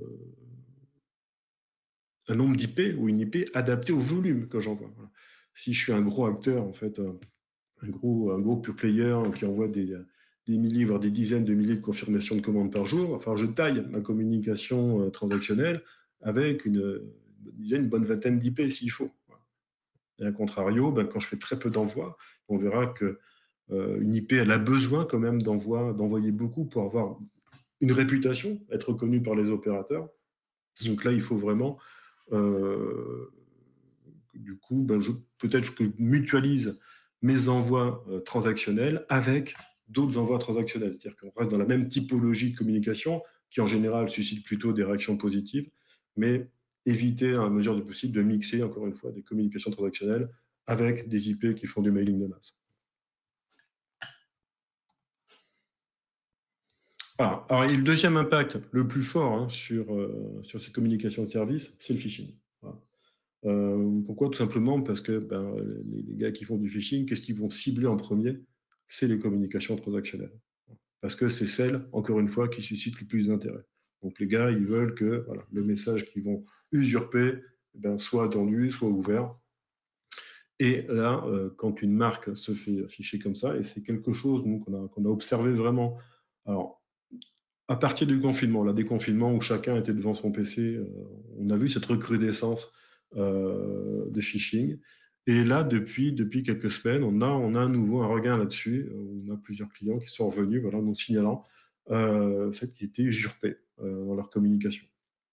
un nombre d'I P ou une I P adaptée au volume que j'envoie. Voilà. Si je suis un gros acteur, en fait, euh, un gros, un gros pure player qui envoie des, des milliers, voire des dizaines de milliers de confirmations de commandes par jour, enfin, je taille ma communication euh, transactionnelle avec une, une, une bonne vingtaine d'I P s'il faut. Et à contrario, ben, quand je fais très peu d'envois, on verra que euh, une I P, elle a besoin quand même d'envoi, d'envoyer beaucoup pour avoir une réputation, être reconnue par les opérateurs. Donc là, il faut vraiment euh, du coup, ben, je, peut-être que je mutualise mes envois euh, transactionnels avec d'autres envois transactionnels. C'est-à-dire qu'on reste dans la même typologie de communication qui, en général, suscite plutôt des réactions positives, mais éviter, à mesure du possible, de mixer, encore une fois, des communications transactionnelles avec des I P qui font du mailing de masse. Alors, alors, et le deuxième impact, le plus fort hein, sur, euh, sur ces communications de service, c'est le phishing. Voilà. Euh, pourquoi? Tout simplement parce que ben, les, les gars qui font du phishing, qu'est-ce qu'ils vont cibler en premier? C'est les communications transactionnelles. Parce que c'est celles, encore une fois, qui suscitent le plus d'intérêt. Donc les gars, ils veulent que voilà, le message qu'ils vont usurper ben, soit attendu, soit ouvert. Et là, euh, quand une marque se fait afficher comme ça, et c'est quelque chose nous, qu'on a, qu'on a observé vraiment, alors, à partir du confinement, là, des confinements où chacun était devant son P C, euh, on a vu cette recrudescence euh, de phishing. Et là, depuis, depuis quelques semaines, on a, on a à nouveau un regain là-dessus. On a plusieurs clients qui sont revenus, voilà, nous signalant euh, le fait qu'ils étaient usurpés euh, dans leur communication.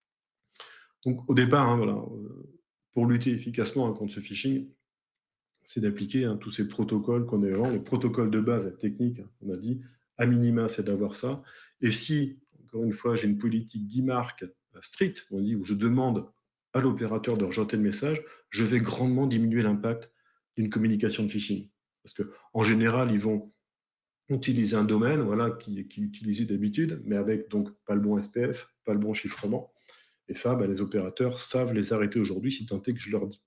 Donc, au départ, hein, voilà, euh, pour lutter efficacement hein, contre ce phishing, c'est d'appliquer hein, tous ces protocoles qu'on a avant, les protocoles de base, la technique, hein, on a dit, à minima, c'est d'avoir ça. Et si, encore une fois, j'ai une politique d'e-marque stricte, on dit, où je demande à l'opérateur de rejeter le message, je vais grandement diminuer l'impact d'une communication de phishing. Parce qu'en général, ils vont utiliser un domaine voilà, qui, qui est utilisé d'habitude, mais avec donc pas le bon S P F, pas le bon chiffrement. Et ça, ben, les opérateurs savent les arrêter aujourd'hui, si tant est que je leur dis.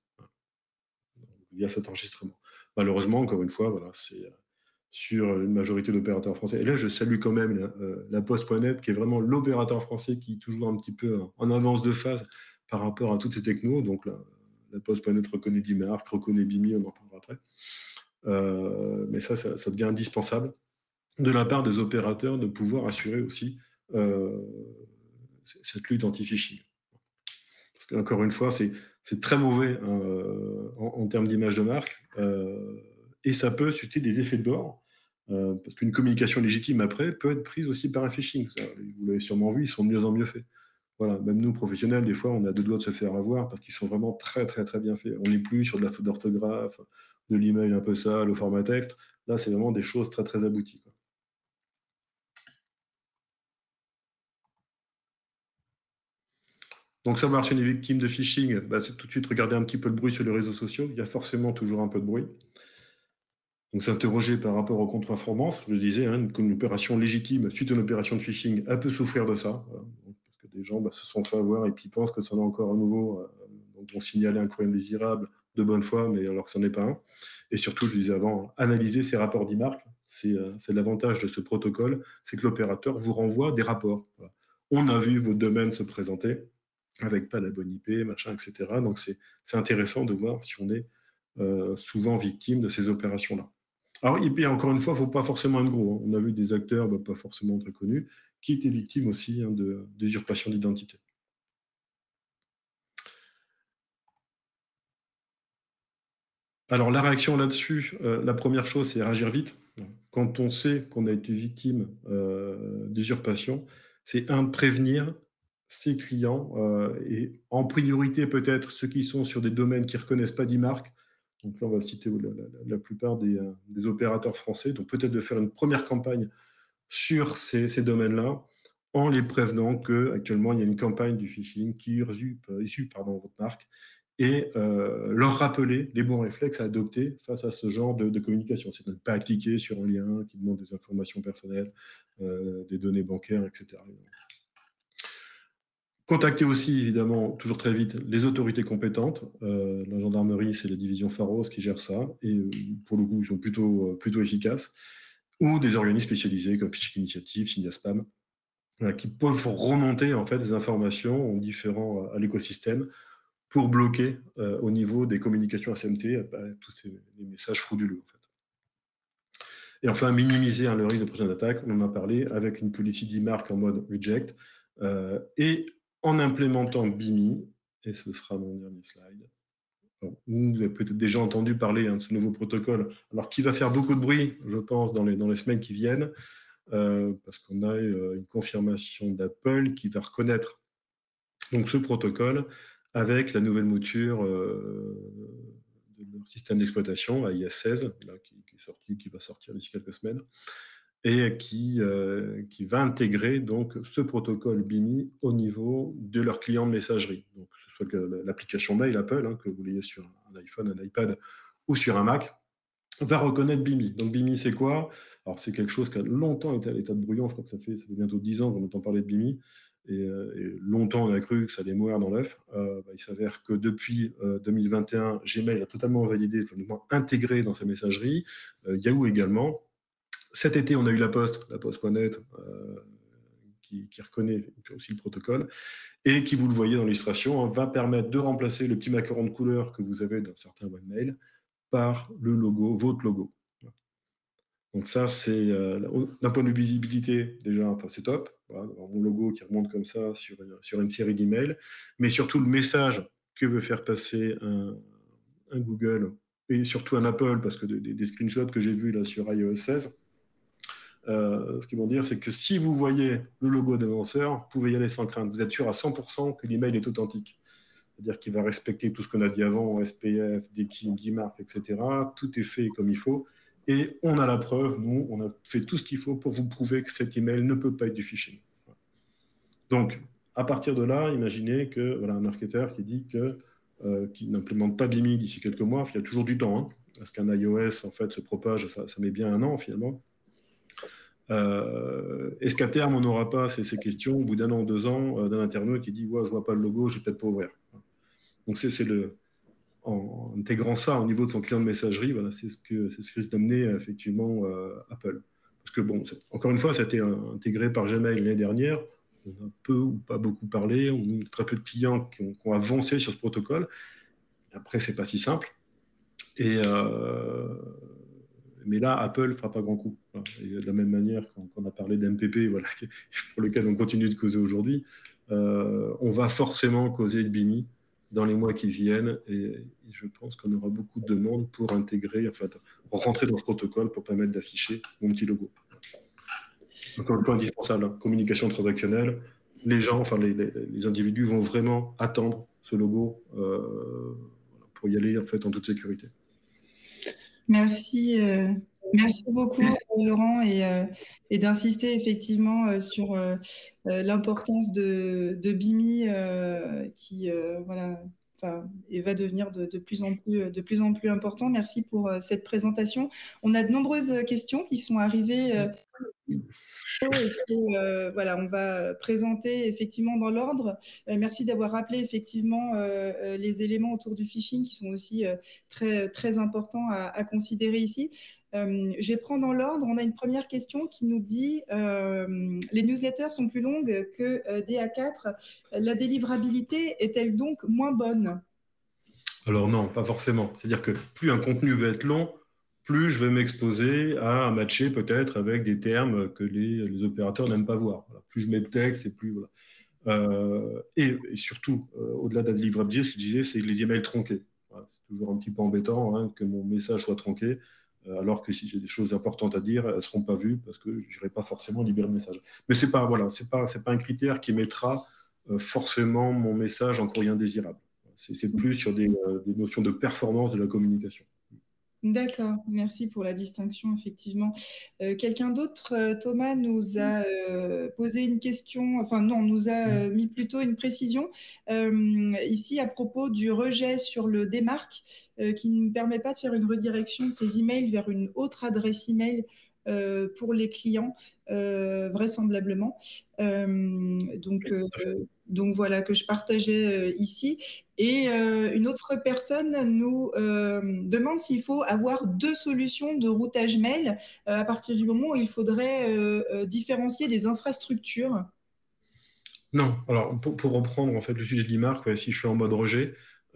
Via cet enregistrement. Malheureusement, encore une fois, voilà, c'est sur une majorité d'opérateurs français. Et là, je salue quand même euh, la Poste point net, qui est vraiment l'opérateur français qui est toujours un petit peu en avance de phase par rapport à toutes ces technos. Donc, la, la Poste point net reconnaît d'e-mark, reconnaît B I M I, on en parlera après. Euh, mais ça, ça, ça devient indispensable de la part des opérateurs de pouvoir assurer aussi euh, cette lutte anti-phishing. Parce qu'encore une fois, c'est c'est très mauvais hein, en, en termes d'image de marque, euh, et ça peut susciter des effets de bord, euh, parce qu'une communication légitime après peut être prise aussi par un phishing. Ça, vous l'avez sûrement vu, ils sont de mieux en mieux faits. Voilà, même nous, professionnels, des fois, on a deux doigts de se faire avoir parce qu'ils sont vraiment très, très, très bien faits. On n'est plus sur de la faute d'orthographe, de l'email un peu sale, au format texte. Là, c'est vraiment des choses très, très abouties, quoi. Donc, savoir si on est victime de phishing, bah, c'est tout de suite regarder un petit peu le bruit sur les réseaux sociaux. Il y a forcément toujours un peu de bruit. Donc, s'interroger par rapport aux contre-performances. Je disais, hein, une, une opération légitime suite à une opération de phishing, elle peut souffrir de ça. Voilà. Donc, parce que des gens bah, se sont fait avoir et puis pensent que ça en a encore à nouveau. Euh, donc, vont signaler un courrier indésirable de bonne foi, mais alors que ce n'en est pas un. Et surtout, je disais avant, analyser ces rapports d'e-marque. C'est euh, l'avantage de ce protocole, c'est que l'opérateur vous renvoie des rapports. Voilà. On a vu votre domaine se présenter avec pas la bonne I P, machin, et cetera. Donc, c'est intéressant de voir si on est euh, souvent victime de ces opérations-là. Alors, et puis, encore une fois, il ne faut pas forcément être gros. Hein. On a vu des acteurs bah, pas forcément très connus qui étaient victimes aussi hein, d'usurpation d'identité. Alors, la réaction là-dessus, euh, la première chose, c'est réagir vite. Quand on sait qu'on a été victime euh, d'usurpation, c'est un, prévenir ses clients euh, et en priorité peut-être ceux qui sont sur des domaines qui ne reconnaissent pas d'e-marque. Donc là, on va citer la, la, la plupart des, euh, des opérateurs français. Donc peut-être de faire une première campagne sur ces, ces domaines-là en les prévenant qu'actuellement, il y a une campagne du phishing qui usurpe, usurpe pardon, votre marque et euh, leur rappeler les bons réflexes à adopter face à ce genre de, de communication. C'est de ne pas cliquer sur un lien qui demande des informations personnelles, euh, des données bancaires, et cetera. Contacter aussi, évidemment, toujours très vite, les autorités compétentes. Euh, la gendarmerie, c'est la division Pharos qui gère ça. Et euh, pour le coup, ils sont plutôt, euh, plutôt efficaces. Ou des organismes spécialisés comme Phishing Initiative, Signaspam, voilà, qui peuvent remonter en fait, des informations différents à l'écosystème pour bloquer euh, au niveau des communications S M T bah, tous ces, les messages frauduleux. En fait. Et enfin, minimiser hein, le risque de prochaine attaque, on en a parlé, avec une policy d'e-mark en mode reject. Euh, et en implémentant B I M I, et ce sera mon dernier slide. Bon, vous avez peut-être déjà entendu parler hein, de ce nouveau protocole, alors qui va faire beaucoup de bruit, je pense, dans les, dans les semaines qui viennent, euh, parce qu'on a euh, une confirmation d'Apple qui va reconnaître donc, ce protocole avec la nouvelle mouture euh, système d'exploitation, A I S seize, là, qui, qui, est sorti, qui va sortir d'ici quelques semaines, et qui, euh, qui va intégrer donc, ce protocole B I M I au niveau de leur client de messagerie. Donc, que ce soit que l'application mail Apple, hein, que vous l'ayez sur un iPhone, un iPad ou sur un Mac, va reconnaître B I M I. Donc B I M I, c'est quoi? Alors, c'est quelque chose qui a longtemps été à l'état de brouillon. Je crois que ça fait, ça fait bientôt dix ans qu'on entend parler de B I M I. Et, euh, et longtemps, on a cru que ça allait mourir dans l'œuf. Euh, bah, il s'avère que depuis euh, deux mille vingt et un, Gmail a totalement validé, enfin, du moins intégré dans sa messagerie. Euh, Yahoo également. Cet été, on a eu la Poste, la Poste point net, euh, qui, qui reconnaît aussi le protocole, et qui, vous le voyez dans l'illustration, hein, va permettre de remplacer le petit macaron de couleur que vous avez dans certains webmails par le logo, votre logo. Donc ça, c'est euh, d'un point de vue visibilité, déjà, enfin, c'est top. Voilà, mon logo qui remonte comme ça sur, sur une série d'emails, mais surtout le message que veut faire passer un, un Google et surtout un Apple, parce que des, des screenshots que j'ai vus là sur i O S seize, euh, ce qu'ils vont dire, c'est que si vous voyez le logo d'annonceur, vous pouvez y aller sans crainte. Vous êtes sûr à cent pour cent que l'email est authentique. C'est-à-dire qu'il va respecter tout ce qu'on a dit avant, S P F, D K I M, D M A R C, et cetera. Tout est fait comme il faut. Et on a la preuve, nous, on a fait tout ce qu'il faut pour vous prouver que cet email ne peut pas être du phishing. Donc, à partir de là, imaginez que voilà, un marketeur qui dit que, euh, qui n'implémente pas B I M I d'ici quelques mois, il y a toujours du temps, hein, parce qu'un iOS en fait, se propage, ça, ça met bien un an finalement. Euh, Est-ce qu'à terme, on n'aura pas ces, ces questions au bout d'un an ou deux ans euh, d'un internaute qui dit ouais, je ne vois pas le logo, je ne vais peut-être pas ouvrir. Donc, c'est le. En intégrant ça au niveau de son client de messagerie, voilà, c'est ce que c'est ce qui risque d'amener effectivement euh, Apple. Parce que bon, encore une fois, ça a été intégré par Gmail l'année dernière. On a peu ou pas beaucoup parlé. On a très peu de clients qui ont, qui ont avancé sur ce protocole. Après, c'est pas si simple. Et euh, mais là, Apple ne fera pas grand coup. Voilà. Et de la même manière qu'on a parlé d'M P P, voilà, pour lequel on continue de causer aujourd'hui, euh, on va forcément causer de B I M I dans les mois qui viennent, et, et je pense qu'on aura beaucoup de demandes pour intégrer, enfin, pour rentrer dans ce protocole pour permettre d'afficher mon petit logo. Encore une fois, indispensable, hein, communication transactionnelle. Les gens, enfin les, les, les individus vont vraiment attendre ce logo euh, pour y aller en fait en toute sécurité. Merci. Euh... Merci beaucoup, Laurent, et, euh, et d'insister effectivement euh, sur euh, euh, l'importance de, de B I M I euh, qui euh, voilà, et va devenir de, de, plus en plus, de plus en plus important. Merci pour euh, cette présentation. On a de nombreuses questions qui sont arrivées. Euh, et que, euh, voilà, on va présenter effectivement dans l'ordre. Euh, merci d'avoir rappelé effectivement euh, les éléments autour du phishing qui sont aussi euh, très, très importants à, à considérer ici. Euh, je vais prendre dans l'ordre. On a une première question qui nous dit euh, les newsletters sont plus longues que euh, D A quatre. La délivrabilité est-elle donc moins bonne? Alors non, pas forcément. C'est-à-dire que plus un contenu va être long, plus je vais m'exposer à matcher peut-être avec des termes que les, les opérateurs n'aiment pas voir. Voilà. Plus je mets de texte et plus... Voilà. Euh, et, et surtout, euh, au-delà de la délivrabilité, ce que je disais, c'est les emails tronqués. Voilà. C'est toujours un petit peu embêtant hein, que mon message soit tronqué, euh, alors que si j'ai des choses importantes à dire, elles ne seront pas vues parce que je n'irai pas forcément libérer le message. Mais ce n'est pas, voilà, c'est pas, c'est pas un critère qui mettra euh, forcément mon message en courrier indésirable. C'est plus sur des, euh, des notions de performance de la communication. D'accord, merci pour la distinction, effectivement. Euh, Quelqu'un d'autre, euh, Thomas, nous a euh, posé une question, enfin non, nous a euh, mis plutôt une précision euh, ici à propos du rejet sur le démarque euh, qui ne permet pas de faire une redirection de ces emails vers une autre adresse email euh, pour les clients, euh, vraisemblablement. Euh, donc, euh, donc voilà, que je partageais euh, ici. Et euh, une autre personne nous euh, demande s'il faut avoir deux solutions de routage mail euh, à partir du moment où il faudrait euh, euh, différencier des infrastructures. Non, alors pour, pour reprendre en fait le sujet de l'I M A R C, ouais, si je suis en mode rejet,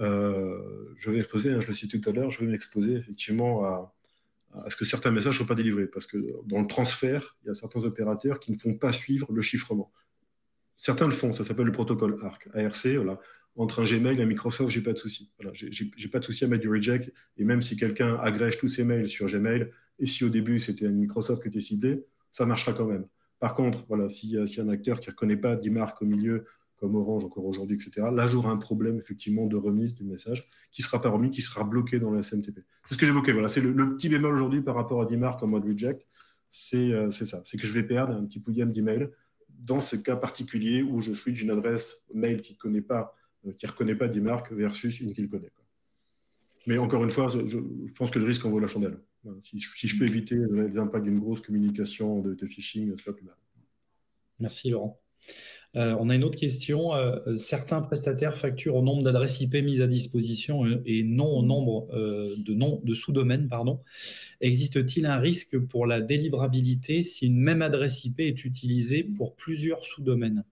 euh, je vais m'exposer, hein, je le citais tout à l'heure, je vais m'exposer effectivement à, à ce que certains messages ne soient pas délivrés, parce que dans le transfert, il y a certains opérateurs qui ne font pas suivre le chiffrement. Certains le font, ça s'appelle le protocole A R C. A R C, voilà. Entre un Gmail et un Microsoft, j'ai pas de souci. Voilà, j'ai pas de souci à mettre du reject. Et même si quelqu'un agrège tous ses mails sur Gmail, et si au début c'était un Microsoft qui était ciblé, ça marchera quand même. Par contre, voilà, s'il y, y a un acteur qui ne reconnaît pas d'I M A R C au milieu, comme Orange encore aujourd'hui, et cetera, là, j'aurai un problème effectivement de remise du message qui ne sera pas remis, qui sera bloqué dans la S M T P. C'est ce que j'évoquais. Voilà, c'est le, le petit bémol aujourd'hui par rapport à D MARC en mode reject. C'est euh, ça. C'est que je vais perdre un petit pouillème d'email dans ce cas particulier où je switch une adresse mail qui ne connaît pas, euh, qui reconnaît pas D MARC versus une qui le connaît, quoi. Mais encore une fois, je, je pense que le risque en vaut la chandelle. Voilà, si, si je peux éviter les impacts d'une grosse communication de, de phishing, c'est pas plus mal. Merci Laurent. Euh, on a une autre question. Euh, certains prestataires facturent au nombre d'adresses I P mises à disposition euh, et non au nombre euh, de, nom, de sous-domaines. Pardon. Existe-t-il un risque pour la délivrabilité si une même adresse I P est utilisée pour plusieurs sous-domaines?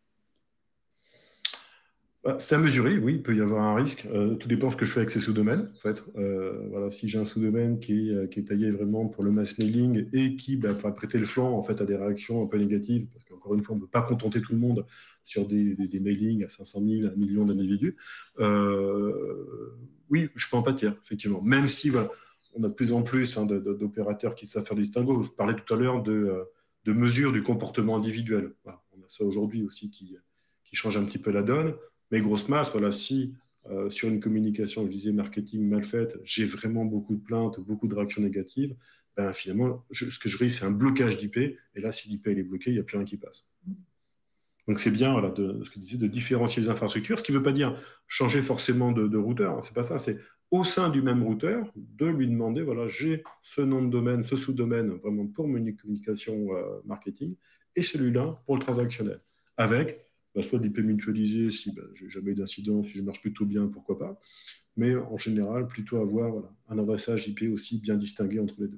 C'est à mesurer, oui, il peut y avoir un risque. Euh, tout dépend de ce que je fais avec ces sous-domaines. En fait. Euh, voilà, si j'ai un sous-domaine qui est, qui est taillé vraiment pour le mass mailing et qui bah, va prêter le flanc en fait, à des réactions un peu négatives, parce qu'encore une fois, on ne peut pas contenter tout le monde sur des, des, des mailings à cinq cent mille, un million d'individus, euh, oui, je peux en pâtir, effectivement. Même si voilà, on a de plus en plus hein, d'opérateurs qui savent faire des distinguos. Je parlais tout à l'heure de, de mesures du comportement individuel. Voilà, on a ça aujourd'hui aussi qui, qui change un petit peu la donne. Mais grosse masse, voilà, si euh, sur une communication, je disais marketing mal faite, j'ai vraiment beaucoup de plaintes, beaucoup de réactions négatives, ben, finalement, je, ce que je risque, c'est un blocage d'I P. Et là, si l'I P est bloqué, il n'y a plus rien qui passe. Donc, c'est bien voilà, de, ce que je disais, de différencier les infrastructures, ce qui ne veut pas dire changer forcément de, de routeur. Hein, c'est pas ça. C'est au sein du même routeur, de lui demander, voilà, j'ai ce nom de domaine, ce sous-domaine, vraiment pour mon communication euh, marketing, et celui-là pour le transactionnel. Avec bah, soit l'I P mutualisé, si bah, je n'ai jamais eu d'incident, si je marche plutôt bien, pourquoi pas. Mais en général, plutôt avoir voilà, un adressage I P aussi bien distingué entre les deux.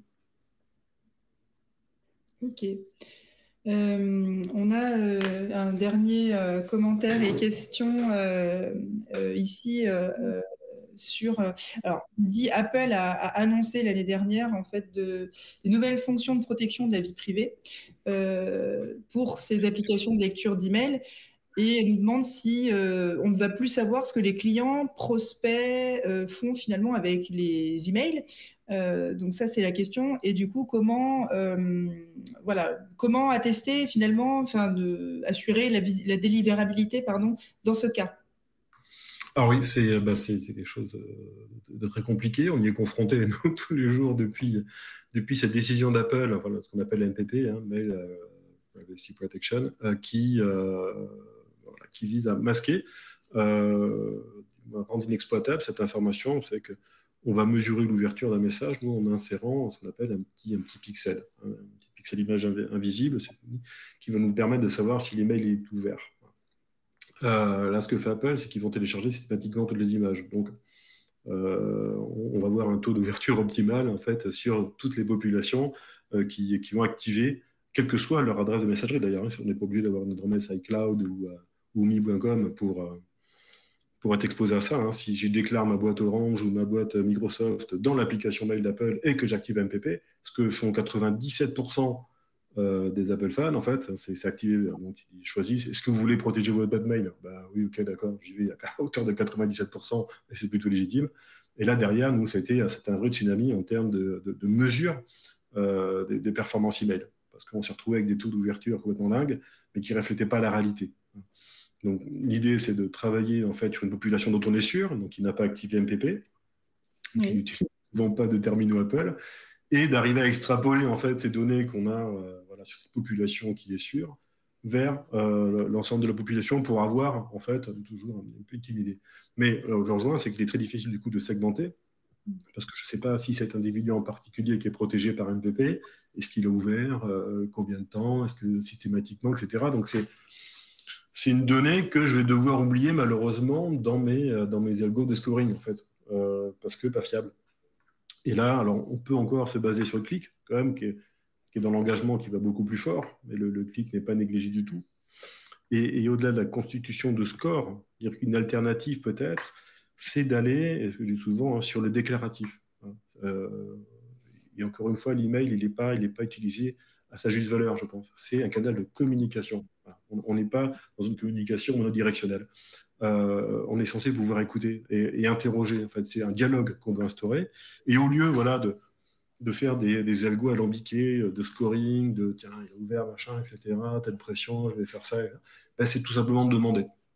Ok. Euh, on a euh, un dernier euh, commentaire et question euh, euh, ici euh, sur. Euh, alors, on dit Apple a, a annoncé l'année dernière en fait de, des nouvelles fonctions de protection de la vie privée euh, pour ses applications de lecture d'email. Et elle nous demande si euh, on ne va plus savoir ce que les clients, prospects euh, font finalement avec les emails. Euh, donc ça, c'est la question. Et du coup, comment, euh, voilà, comment attester finalement, enfin, de, assurer la, la délivrabilité, pardon, dans ce cas? Ah oui, c'est bah, quelque chose de très compliqué. On y est confronté nous, tous les jours depuis, depuis cette décision d'Apple, enfin, ce qu'on appelle N P P, hein, Mail euh, Privacy Protection, euh, qui, euh, voilà, qui vise à masquer, euh, rendre inexploitable cette information. C'est que on va mesurer l'ouverture d'un message, nous, en insérant ce qu'on appelle un petit, un petit pixel, hein, un petit pixel image invisible, qui va nous permettre de savoir si l'email est ouvert. Euh, là, ce que fait Apple, c'est qu'ils vont télécharger systématiquement toutes les images. Donc, euh, on va avoir un taux d'ouverture optimal en fait sur toutes les populations euh, qui, qui vont activer, quelle que soit leur adresse de messagerie. D'ailleurs, on n'est pas obligé d'avoir notre adresse iCloud ou, euh, ou mi point com pour, euh, pour être exposé à ça. Hein. Si je déclare ma boîte Orange ou ma boîte Microsoft dans l'application mail d'Apple et que j'active M P P, ce que font quatre-vingt-dix-sept pour cent Euh, des Apple fans, en fait, c'est activé. Donc, ils choisissent, est-ce que vous voulez protéger votre boîte mail? Bah oui, ok, d'accord, j'y vais à hauteur de quatre-vingt-dix-sept pour cent, et c'est plutôt légitime. Et là, derrière, nous, c'était un vrai tsunami en termes de, de, de mesure euh, des, des performances email. Parce qu'on s'est retrouvé avec des taux d'ouverture complètement dingues, mais qui ne reflétaient pas la réalité. Donc, l'idée, c'est de travailler, en fait, sur une population dont on est sûr, donc qui n'a pas activé M P P, oui. Qui n'utilise pas de terminaux Apple, et d'arriver à extrapoler en fait ces données qu'on a euh, voilà, sur cette population qui est sûre vers euh, l'ensemble de la population pour avoir en fait toujours une petite idée. Mais là où je rejoins, c'est qu'il est très difficile du coup de segmenter parce que je ne sais pas si cet individu en particulier qui est protégé par M P P, est-ce qu'il a ouvert, euh, combien de temps, est-ce que systématiquement, et cetera. Donc c'est c'est une donnée que je vais devoir oublier malheureusement dans mes dans mes algos de scoring en fait euh, parce que pas fiable. Et là, alors, on peut encore se baser sur le clic, quand même, qui est, qui est dans l'engagement qui va beaucoup plus fort, mais le, le clic n'est pas négligé du tout. Et, et au-delà de la constitution de score, dire qu'une alternative peut-être, c'est d'aller, et ce que je dis souvent, hein, sur le déclaratif. Euh, et encore une fois, l'email, il n'est pas, il n'est pas utilisé à sa juste valeur, je pense. C'est un canal de communication. On n'est pas dans une communication monodirectionnelle. Euh, on est censé pouvoir écouter et, et interroger. En fait, c'est un dialogue qu'on doit instaurer. Et au lieu voilà, de, de faire des, des algos alambiqués, de scoring, de tiens, il a ouvert, machin, et cetera, telle pression, je vais faire ça, ben, c'est tout simplement de demander.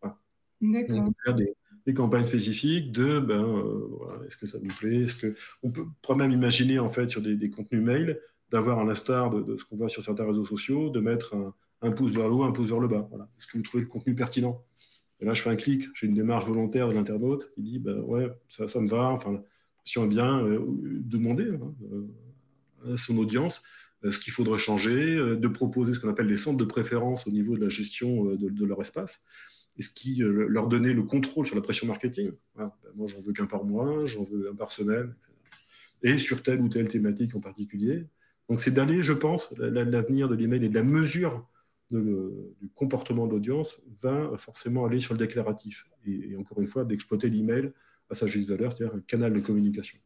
D'accord. On peut faire des, des campagnes spécifiques de, ben, euh, voilà, est-ce que ça nous plaît, est-ce que on peut, peut même imaginer en fait sur des, des contenus mail d'avoir à l'instar de, de ce qu'on voit sur certains réseaux sociaux, de mettre un, un pouce vers le haut, un pouce vers le bas. Voilà. Est-ce que vous trouvez le contenu pertinent? Et là, je fais un clic, j'ai une démarche volontaire de l'internaute qui dit, ben ouais, ça, ça me va. Enfin, si on vient euh, demander hein, euh, à son audience euh, ce qu'il faudrait changer, euh, de proposer ce qu'on appelle des centres de préférence au niveau de la gestion euh, de, de leur espace, et ce qui euh, leur donnait le contrôle sur la pression marketing. Voilà. Ben, moi, j'en veux qu'un par mois, j'en veux un par semaine, et cetera. Et sur telle ou telle thématique en particulier. Donc, c'est d'aller, je pense, l'avenir de l'email et de la mesure de le, du comportement de l'audience va forcément aller sur le déclaratif. Et, et encore une fois, d'exploiter l'email à sa juste valeur, c'est-à-dire un canal de communication.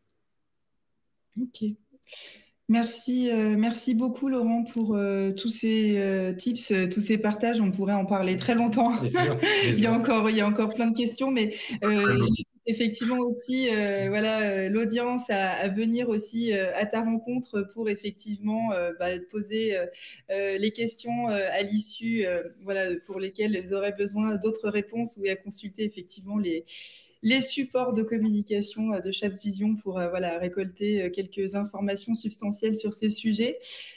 Ok. Merci, euh, merci beaucoup Laurent pour euh, tous ces euh, tips, euh, tous ces partages. On pourrait en parler très longtemps. Bien sûr, bien sûr. il y a encore, il y a encore plein de questions, mais euh, effectivement aussi, euh, voilà, euh, l'audience à, à venir aussi euh, à ta rencontre pour effectivement euh, bah, poser euh, les questions euh, à l'issue, euh, voilà, pour lesquelles elles auraient besoin d'autres réponses ou à consulter effectivement les les supports de communication de Chabvision pour euh, voilà, récolter quelques informations substantielles sur ces sujets.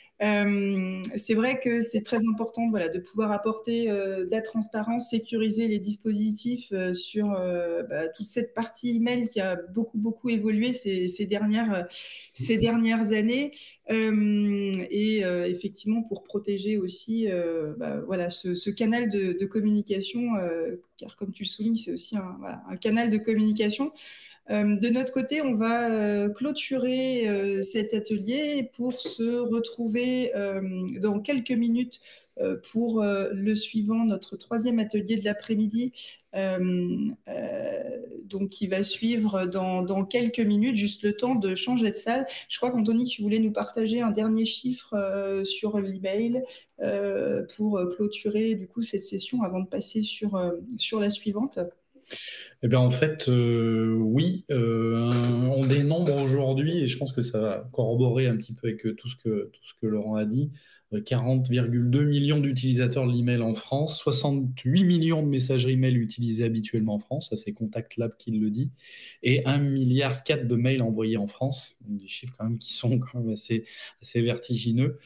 Euh, c'est vrai que c'est très important voilà, de pouvoir apporter euh, de la transparence, sécuriser les dispositifs euh, sur euh, bah, toute cette partie email qui a beaucoup, beaucoup évolué ces, ces, dernières, ces dernières années. Euh, et euh, effectivement, pour protéger aussi euh, bah, voilà, ce, ce canal de, de communication, euh, car comme tu le soulignes, c'est aussi un, voilà, un canal de communication. Euh, de notre côté, on va euh, clôturer euh, cet atelier pour se retrouver euh, dans quelques minutes euh, pour euh, le suivant, notre troisième atelier de l'après-midi, euh, euh, donc qui va suivre dans, dans quelques minutes, juste le temps de changer de salle. Je crois qu'Anthony, tu voulais nous partager un dernier chiffre euh, sur l'email euh, pour clôturer du coup cette session avant de passer sur, euh, sur la suivante. Eh bien, en fait, euh, oui, euh, on dénombre aujourd'hui, et je pense que ça va corroborer un petit peu avec tout ce que, tout ce que Laurent a dit, quarante virgule deux millions d'utilisateurs de l'email en France, soixante-huit millions de messageries email utilisées habituellement en France, ça c'est Contact Lab qui le dit, et un virgule quatre milliard de mails envoyés en France, donc des chiffres quand même qui sont quand même assez, assez vertigineux.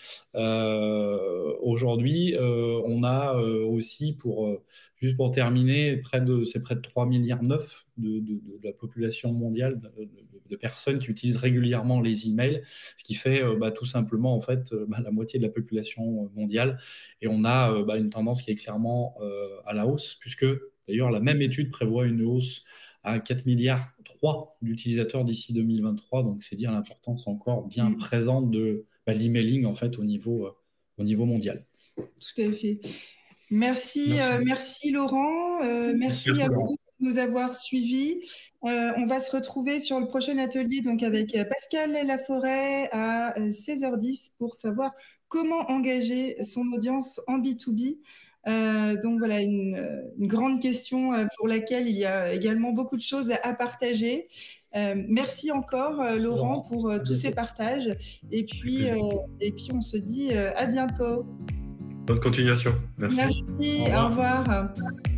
Euh, aujourd'hui, euh, on a euh, aussi, pour, euh, juste pour terminer, près de, c'est près de trois milliards neuf de, de, de la population mondiale de, de, de personnes qui utilisent régulièrement les emails, ce qui fait euh, bah, tout simplement en fait euh, bah, la moitié de la population mondiale. Et on a euh, bah, une tendance qui est clairement euh, à la hausse, puisque d'ailleurs la même étude prévoit une hausse à quatre milliards trois d'utilisateurs d'ici deux mille vingt-trois. Donc c'est dire l'importance encore bien présente de bah, l'emailing en fait au niveau, euh, au niveau mondial. Tout à fait. Merci, merci. Euh, merci Laurent. Euh, merci, merci à vous de nous avoir suivis. Euh, on va se retrouver sur le prochain atelier donc avec Pascal Laforêt à seize heures dix pour savoir comment engager son audience en B deux B. Euh, donc voilà, une, une grande question pour laquelle il y a également beaucoup de choses à partager. Euh, merci encore euh, Laurent pour euh, tous ces partages. Et puis, euh, et puis on se dit euh, à bientôt. Bonne continuation. Merci. Merci. Au revoir. Au revoir.